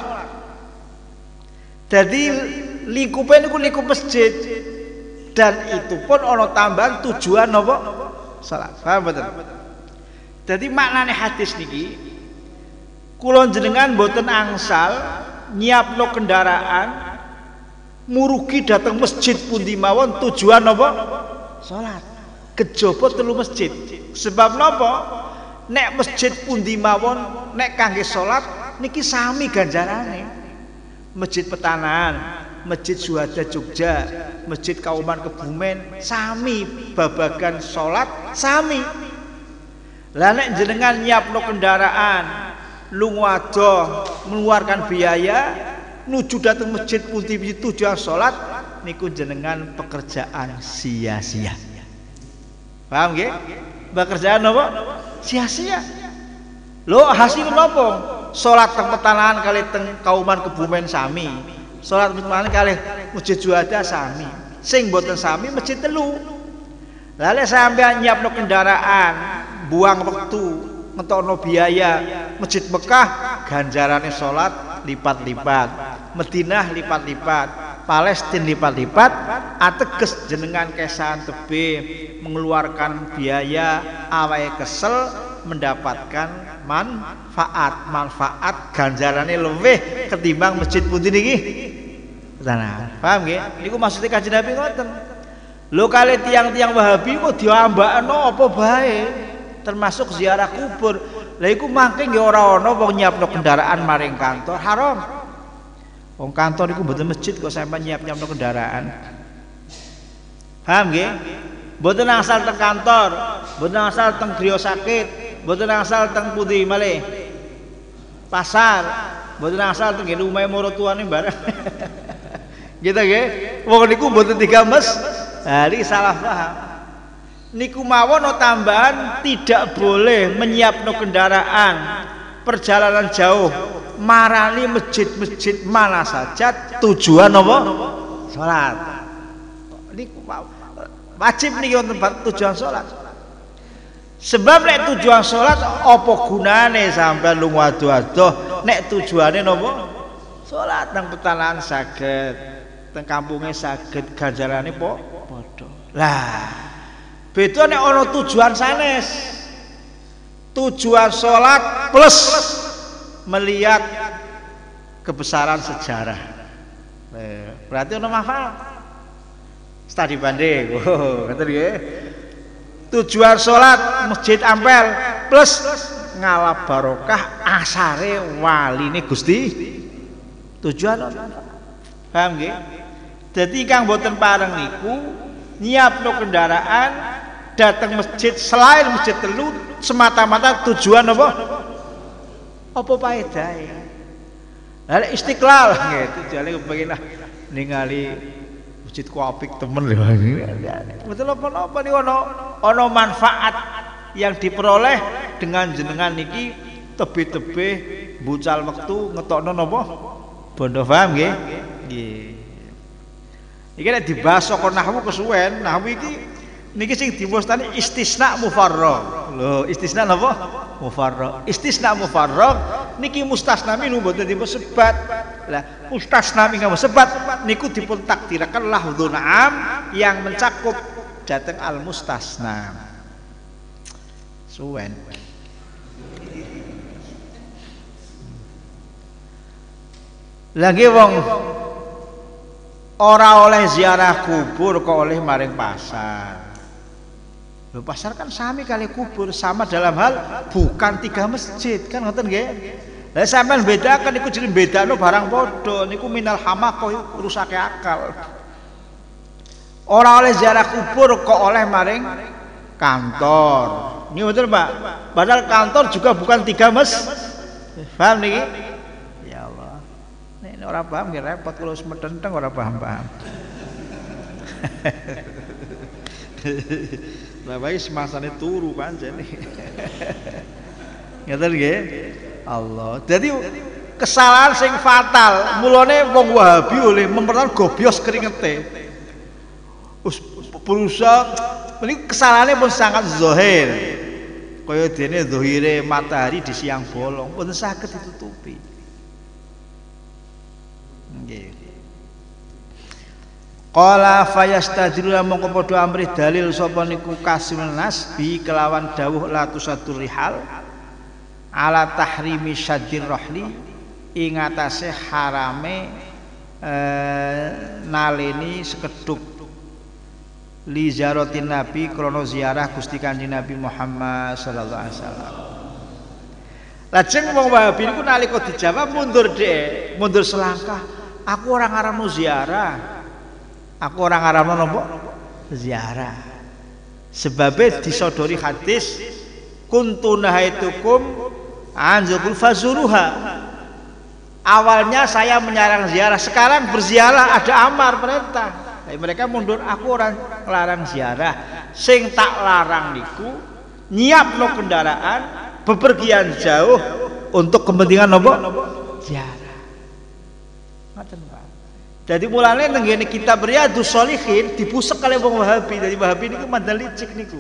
Jadi lingkupe niku lingkup masjid, dan itu pun ana tambahan tujuan napa? Salat. Paham mboten? Jadi maknane hadis niki kula jenengan mboten angsal nyiapno kendaraan murugi datang masjid pundi mawon tujuan napa? Salat. Kejaba 3 masjid. Sebab napa? Nek masjid pundi mawon nek kangge salat niki sami ganjarane. Masjid Petanahan, Masjid Syuhada Jogja, Masjid Kauman Kebumen sami babagan salat sami. Lah nek jenengan nyiapno kendaraan lunga adoh mengeluarkan biaya nuju datang masjid pundi tujuan salat niku jenengan pekerjaan sia-sia. Paham nggih? Pekerjaan apa? Sia-sia. Lho hasil napa? Salat teng Petanahan kali teng Kauman Kebumen sami. Salat Petanahan kali Masjid Syuhada sami. Sing mboten sami masjid 3. Lah lek sampean nyiapno kendaraan buang waktu ngetokno biaya, Masjid Mekah ganjarane salat lipat-lipat, Madinah lipat-lipat, Palestina lipat-lipat, ateges jenengan kesahan tebe mengeluarkan biaya awake kesel mendapatkan manfaat ganjarane luwih ketimbang masjid pundi niki. Tenan. Paham nggih? Niku maksudnya Kanjeng Nabi ngoten. Lho kali tiang-tiang Wahabi kok diambakno apa bae? Termasuk ziarah kubur. Lah iku mangke nggih ora ana wong nyiapno kendaraan maring kantor haram. Wong kantor iku mboten masjid kok sampeyan nyiap-nyiapno kendaraan. Paham nggih? Mboten asal teng kantor, mboten asal teng griya sakit, mboten asal teng pundi malih. Pasar, mboten asal teng omahe maratuane bareng. Gitu nggih. Wong niku mboten 3 mes. Nah, iki salah paham. Niku mawon tambahan tidak boleh menyiapno kendaraan perjalanan jauh marani masjid-masjid mana saja tujuan apa? Salat. Niku wajib niki wonten tujuan salat. Sebab nek tujuan salat apa gunane sampean lunga adoh-adoh nek tujuane napa? Salat nang Petanahan saged, teng kampunge saged ganjarane padha. Lah beda nek ana tujuan sanes. Tujuan salat plus melihat kebesaran sejarah. Berarti ana manfaat. Studi banding. Oh, ngoten nggih. Tujuan salat Masjid Ampel plus ngalap barokah asare waline Gusti tujuan paham nggih dadi kang boten pareng niku nyiapno kendaraan datang masjid selain masjid telu semata-mata tujuan apa paedahe lah Istiqlal nggih tujuane kepengin ningali masjid ku apik temen lho betul apa niku ana manfaat yang diperoleh dengan jenengan niki tebih-tebih bucal wektu ngetokno napa bondo paham nggih nggih iki nek dibahas saka nahwu kesuwen nahwu iki niki sing diwastani istisna mufarragh lho istisna napa mufarragh istisna mufarragh niki mustasna minhu mboten dipun sebat lah mustasna minhu sebat niku dipun takdiraken lafdzun am yang mencakup dhateng al mustasna suwen lagi wong ora oleh ziarah kubur kok oleh maring pasar. Lho pasar kan sami kali kubur, sama dalam hal bukan 3 masjid kan ngoten nggih. Lah sampean bedakan niku jeneng bedano barang padha niku minal hamaqah rusake akal. Ora oleh ziarah kubur kok oleh maring kantor. Ini betul Pak. Padahal kantor juga bukan 3 paham niki? Orang paham nggih repot kalau semedenteng ora paham-paham. Lah bae semasane turu pancen. Ngeten nggih. Allah. Jadi kesalahan sing fatal, mulane wong Wahabi oleh mempertahankan gobyos keringete. Wis berusaha niku kesalahane pun sangat zahir. Kaya dene zahire matahari di siang bolong, pun saged ditutupi. Qala fayastadiluna mongko padha amrih dalil sapa niku kasim nas bi kelawan dawuh la tusadur rihal ala tahrimi syaddir rahli ing atase harame naleni sekedhuk li ziaratin nabi krana ziarah Gusti Kanjeng Nabi Muhammad sallallahu alaihi wasallam. Lajeng wong Wahabi niku nalika dijawab mundur dhek, mundur selangkah. Aku ora ngaramno ziarah. Aku orang ngaramno napa? Ziarah. Sebabnya disodori hadis kuntu nahaitukum anzukul fazuruha. Awalnya saya menyarang ziarah, sekarang berziarah ada amar perintah. Tapi mereka mundur, aku orang larang ziarah. Sing tak larang niku nyiapno kendaraan bepergian jauh untuk kepentingan napa? Ziarah. Ngoten Pak. Jadi mulane nenggene kitab Riyadhus Shalihin dipusek kali wong Wahabi. Jadi Wahabi niku mandal licik niku.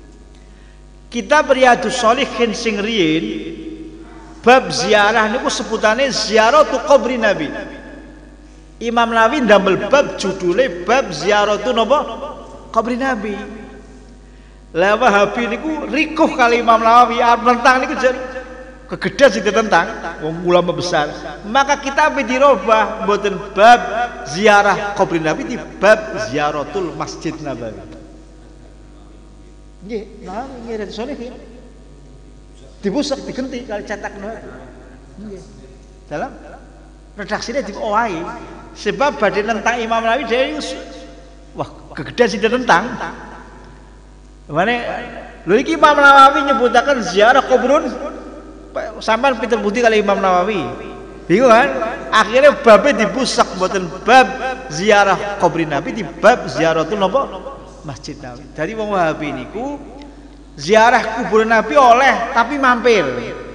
Kitab Riyadhus Shalihin sing riyin bab ziarah niku sebutane ziaratu qabri Nabi. Imam Nawawi ndamel bab judule bab ziaratu napa? Qabri Nabi. Lah Wahabi niku rikuh kali Imam Nawawi tentang niku kegedean sing ditentang wong ulama besar. Maka kita dirubah mboten bab ziarah kubur Nabi di bab ziaratul Masjid Nabawi. Nggih, nah nggih dari Shalihin. Dibusek digenti kali cetak nggih. Dalam redaksinya diowahi sebab badhe nentang Imam Nawawi dhewe wah kegedean sing ditentang. Mane lho iki Imam Nawawi nyebutaken ziarah kuburun sampean pinter budi kali Imam Nawawi. Bingung kan? Akhirnya babnya dibusak mboten bab ziarah kubur Nabi di bab ziaratul napa? Masjid Nabawi. Jadi wong Wahabi niku ziarah kubur Nabi oleh tapi mampir.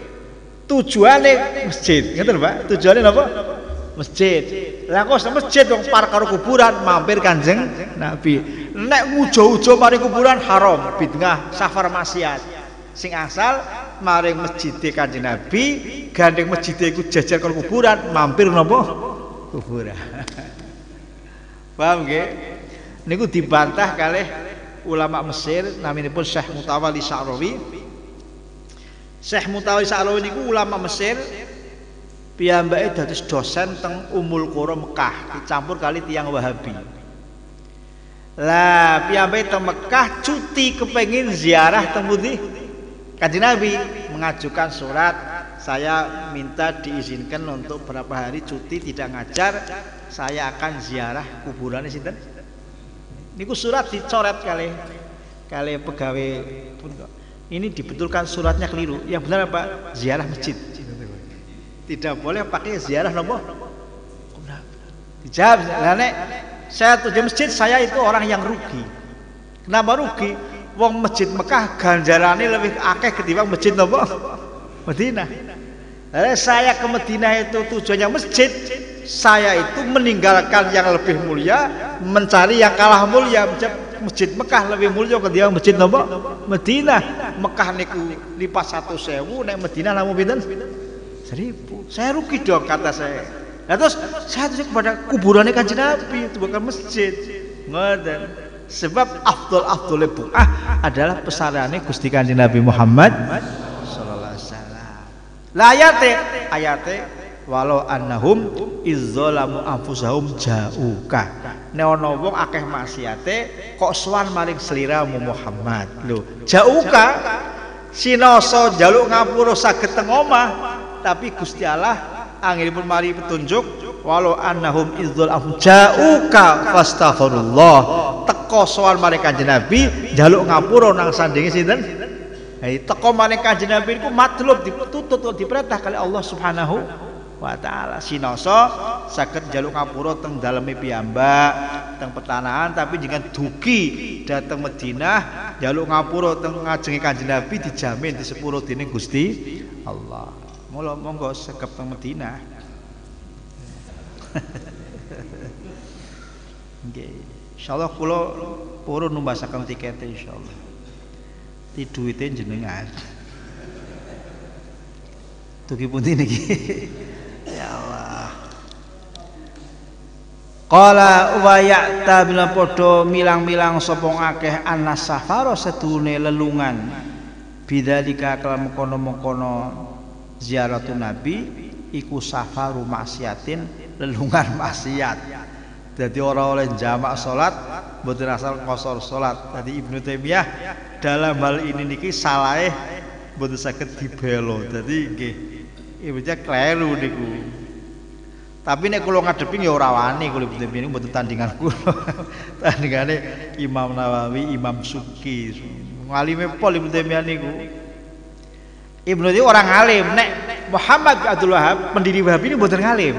Tujuane masjid. Ngoten lho Pak. Tujuane napa? Masjid. Lah kok masjid wong par karo kuburan mampir Kanjeng Nabi. Nek ujo-ujo mari kuburan haram, bid'ah, safar maksiat. Sing asal maring masjid Kanjeng Nabi, gandeng masjid iku jajar karo kuburan, mampir napa? Kuburan. Paham nggih? Niku dibantah kalih ulama Mesir naminipun Syekh Mutawalli Sa'rawi. Syekh Mutawalli Sa'rawi niku ulama Mesir piyambake dados dosen teng Ummul Qura Mekah, dicampur kali tiyang Wahabi. Lah piyambake teng Mekah cuti kepengin ziarah teng pundi? Kanjeng Nabi mengajukan surat, saya minta diizinkan untuk berapa hari cuti tidak ngajar, saya akan ziarah kuburan sinten. Niku surat dicoret kali pegawai pun kok. Ini dibetulkan suratnya keliru. Yang benar apa? Ziarah masjid. Tidak boleh pakai ziarah nopo. Dijawab, nek saya tujuh masjid, saya itu orang yang rugi. Kenapa rugi? Wong masjid Mekah ganjarane lebih akeh ketimbang masjid nopo? Madinah. Saya ke Madinah itu tujuannya masjid, saya itu meninggalkan yang lebih mulia, mencari yang kalah mulia. Masjid Mekah lebih mulia ketimbang masjid nopo? Madinah. Mekah niku lipat 1.000, nek Madinah namung pinten? 1.000. Saya rugi dong kata saya. Nah terus saya tuju kepada kuburannya Kanjeng Nabi, itu bukan masjid. Ngoten. Sebab afdol bu'ah adalah pesarane Gusti Kanjeng Nabi Muhammad sallallahu alaihi wasallam. La ayate walau annahum izzalamu anfusahum ja'uka. Nek ana wong akeh maksiate kok sowan maring sliramu Muhammad. Lho, ja'uka sinoso njaluk ngapura saged teng omah, tapi Gusti Allah anggenipun mari petunjuk walau annahum idzul afum ja'uka fastaghfirullah, teko sowan marang Kanjeng Nabi njaluk ngapura nang sandinge sinten. Teko marang Kanjeng Nabi niku matlub dituntut diperintah kali Allah Subhanahu wa taala. Sinoso saged njaluk ngapura teng daleme piyambak teng petanahan, tapi jangan dugi dateng Madinah njaluk ngapura teng ngajenge Kanjeng Nabi dijamin di sepuro dening Gusti Allah. Mula monggo sekep teng Madinah. Nggih. Insyaallah kula purun numbasaken tikete insyaallah. Ti duwite jenengan. Dugi pundi niki? Ya Allah. Qala wa ya'ta bila padha milang-milang sapa akeh anas safaro sedune lelungan. Bidzalika kalam kono-kono ziaratun Nabi iku safaru maksiatin, lelungan maksiat. Jadi orang oleh jamak salat mboten asal qosor salat. Jadi Ibnu Taimiyah dalam hal ini niki salahe mboten saged dibelo. Jadi nggih Ibnu Taimiyah kleru niku. Tapi nek kula ngadepi ya ora wani kula Ibnu Taimiyah niku mboten tandingan kula. Tandingane Imam Nawawi, Imam Subki. Ngalime pol Ibnu Taimiyah niku. Ibnu Taimiyah orang alim. Nek Muhammad bin Abdul Wahab pendiri Wahabi ini mboten ngalim.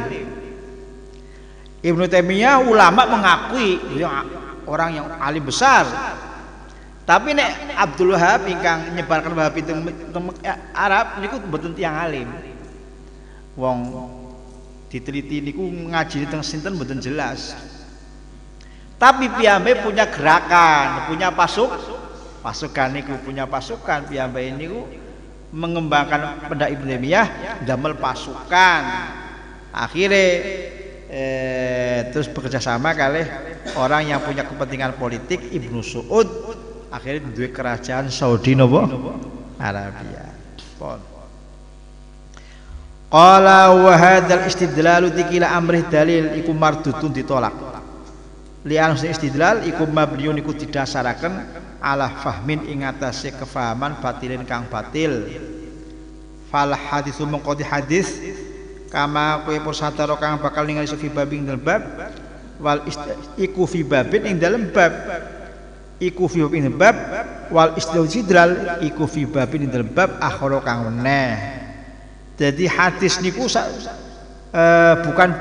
Ibnu Taimiyah ulama mengakui orang yang alim besar. Tapi nek Abdul Wahab ingkang nyebarkan Wahabi teng Arab niku mboten tiyang alim. Wong diteliti niku ngaji teng sinten mboten jelas. Tapi piyambake punya gerakan, punya pasukan niku punya pasukan piyambake niku mengembangkan pendak Ibnu Taimiyah damel pasukan. Akhirnya terus bekerja sama kali orang yang punya kepentingan politik Ibnu Saud, akhirnya duwe kerajaan Saudi nopo Arabia. Qala wa hadzal istidlalu tikila amrih dalil iku mardudun ditolak. Li'an istidlal iku mabniun iku didasaraken ala fahmin ing atase kefahaman batilin kang batil. Fal haditsu mengqoti hadis kama kowe posataro kang bakal ningali fi babing dalem bab wal iku fi babin ing dalem bab iku fi babin ing bab wal istidlal iku fi babin ing dalem bab akhara kang meneh. Jadi hadis niku bukan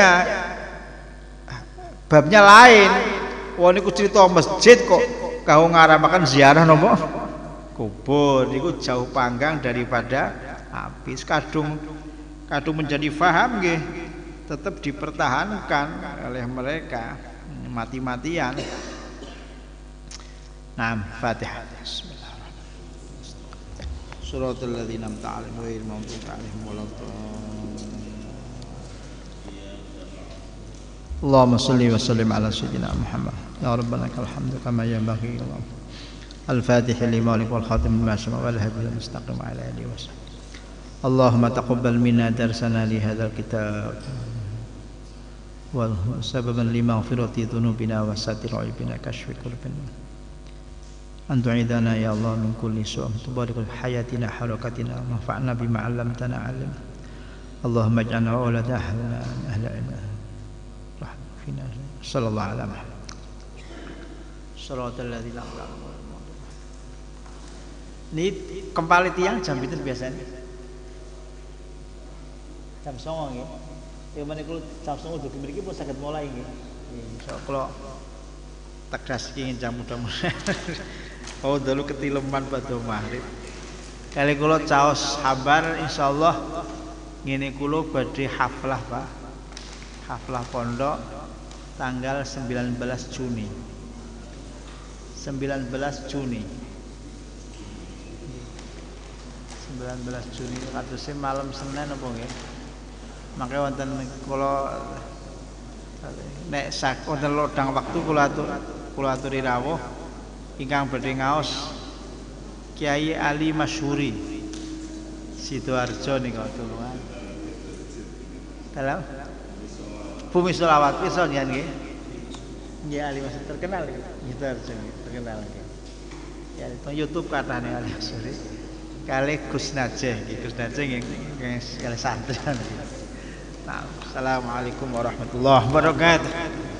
babnya lain. Wah niku cerita masjid kok kau ngaramakan ziarah nopo kubur niku jauh panggang daripada habis kadung menjadi faham nggih tetap dipertahankan oleh mereka mati-matian. Nah, Fatihah. Bismillahirrahmanirrahim. Suratul ladzina an'amta 'alaihim ghairil maghdubi 'alaihim waladdallin. Allahumma shalli wa sallim ala sayyidina Muhammad. Ya Rabbana lakal hamdu kama yanbaghi al-Fatih lima wal khatim lima sama wal hadi mustaqim ala alihi wasallam. Allahumma taqabbal minna darsana li hadzal kitab wal sababan li maghfirati dhunubina wa satri aibina kashfi kurbina. أن تعيذنا يا الله من كل سوء تبارك في حياتنا حركاتنا وانفعنا بما علمتنا علم اللهم اجعلنا وأولاد أهل العلم فينا صلى الله على محمد صراط الذين أنعمت عليهم. Ini kembali tiang jam itu biasanya jam 09.00 nggih. Ya menika jam 09.00 dugi mriki pun saged mulai nggih. Iso kula tegas iki jam mudah-mudahan. Oh dalu ketileman pada maghrib. Kali kula caos habar insyaallah ngene kula badhe haflah Pak. Haflah pondok tanggal 19 Juni. 19 Juni. 19 Juni katose malam Senin apa nggih? Mangke wonten kula nek sak wonten lodang waktu kula aturi rawuh ingkang badhe ngaos Kiai Ali Masyhuri Sidoarjo nika tulungan. Dalam Bumi Selawat iso nggih. Nggih Ali Masyhuri terkenal iki. Sidoarjo terkenal iki. Ya di YouTube katane Ali Masyhuri. Kali Gus Najeh, Gus Najeh nggih kali santri. Nah, assalamualaikum warahmatullahi wabarakatuh.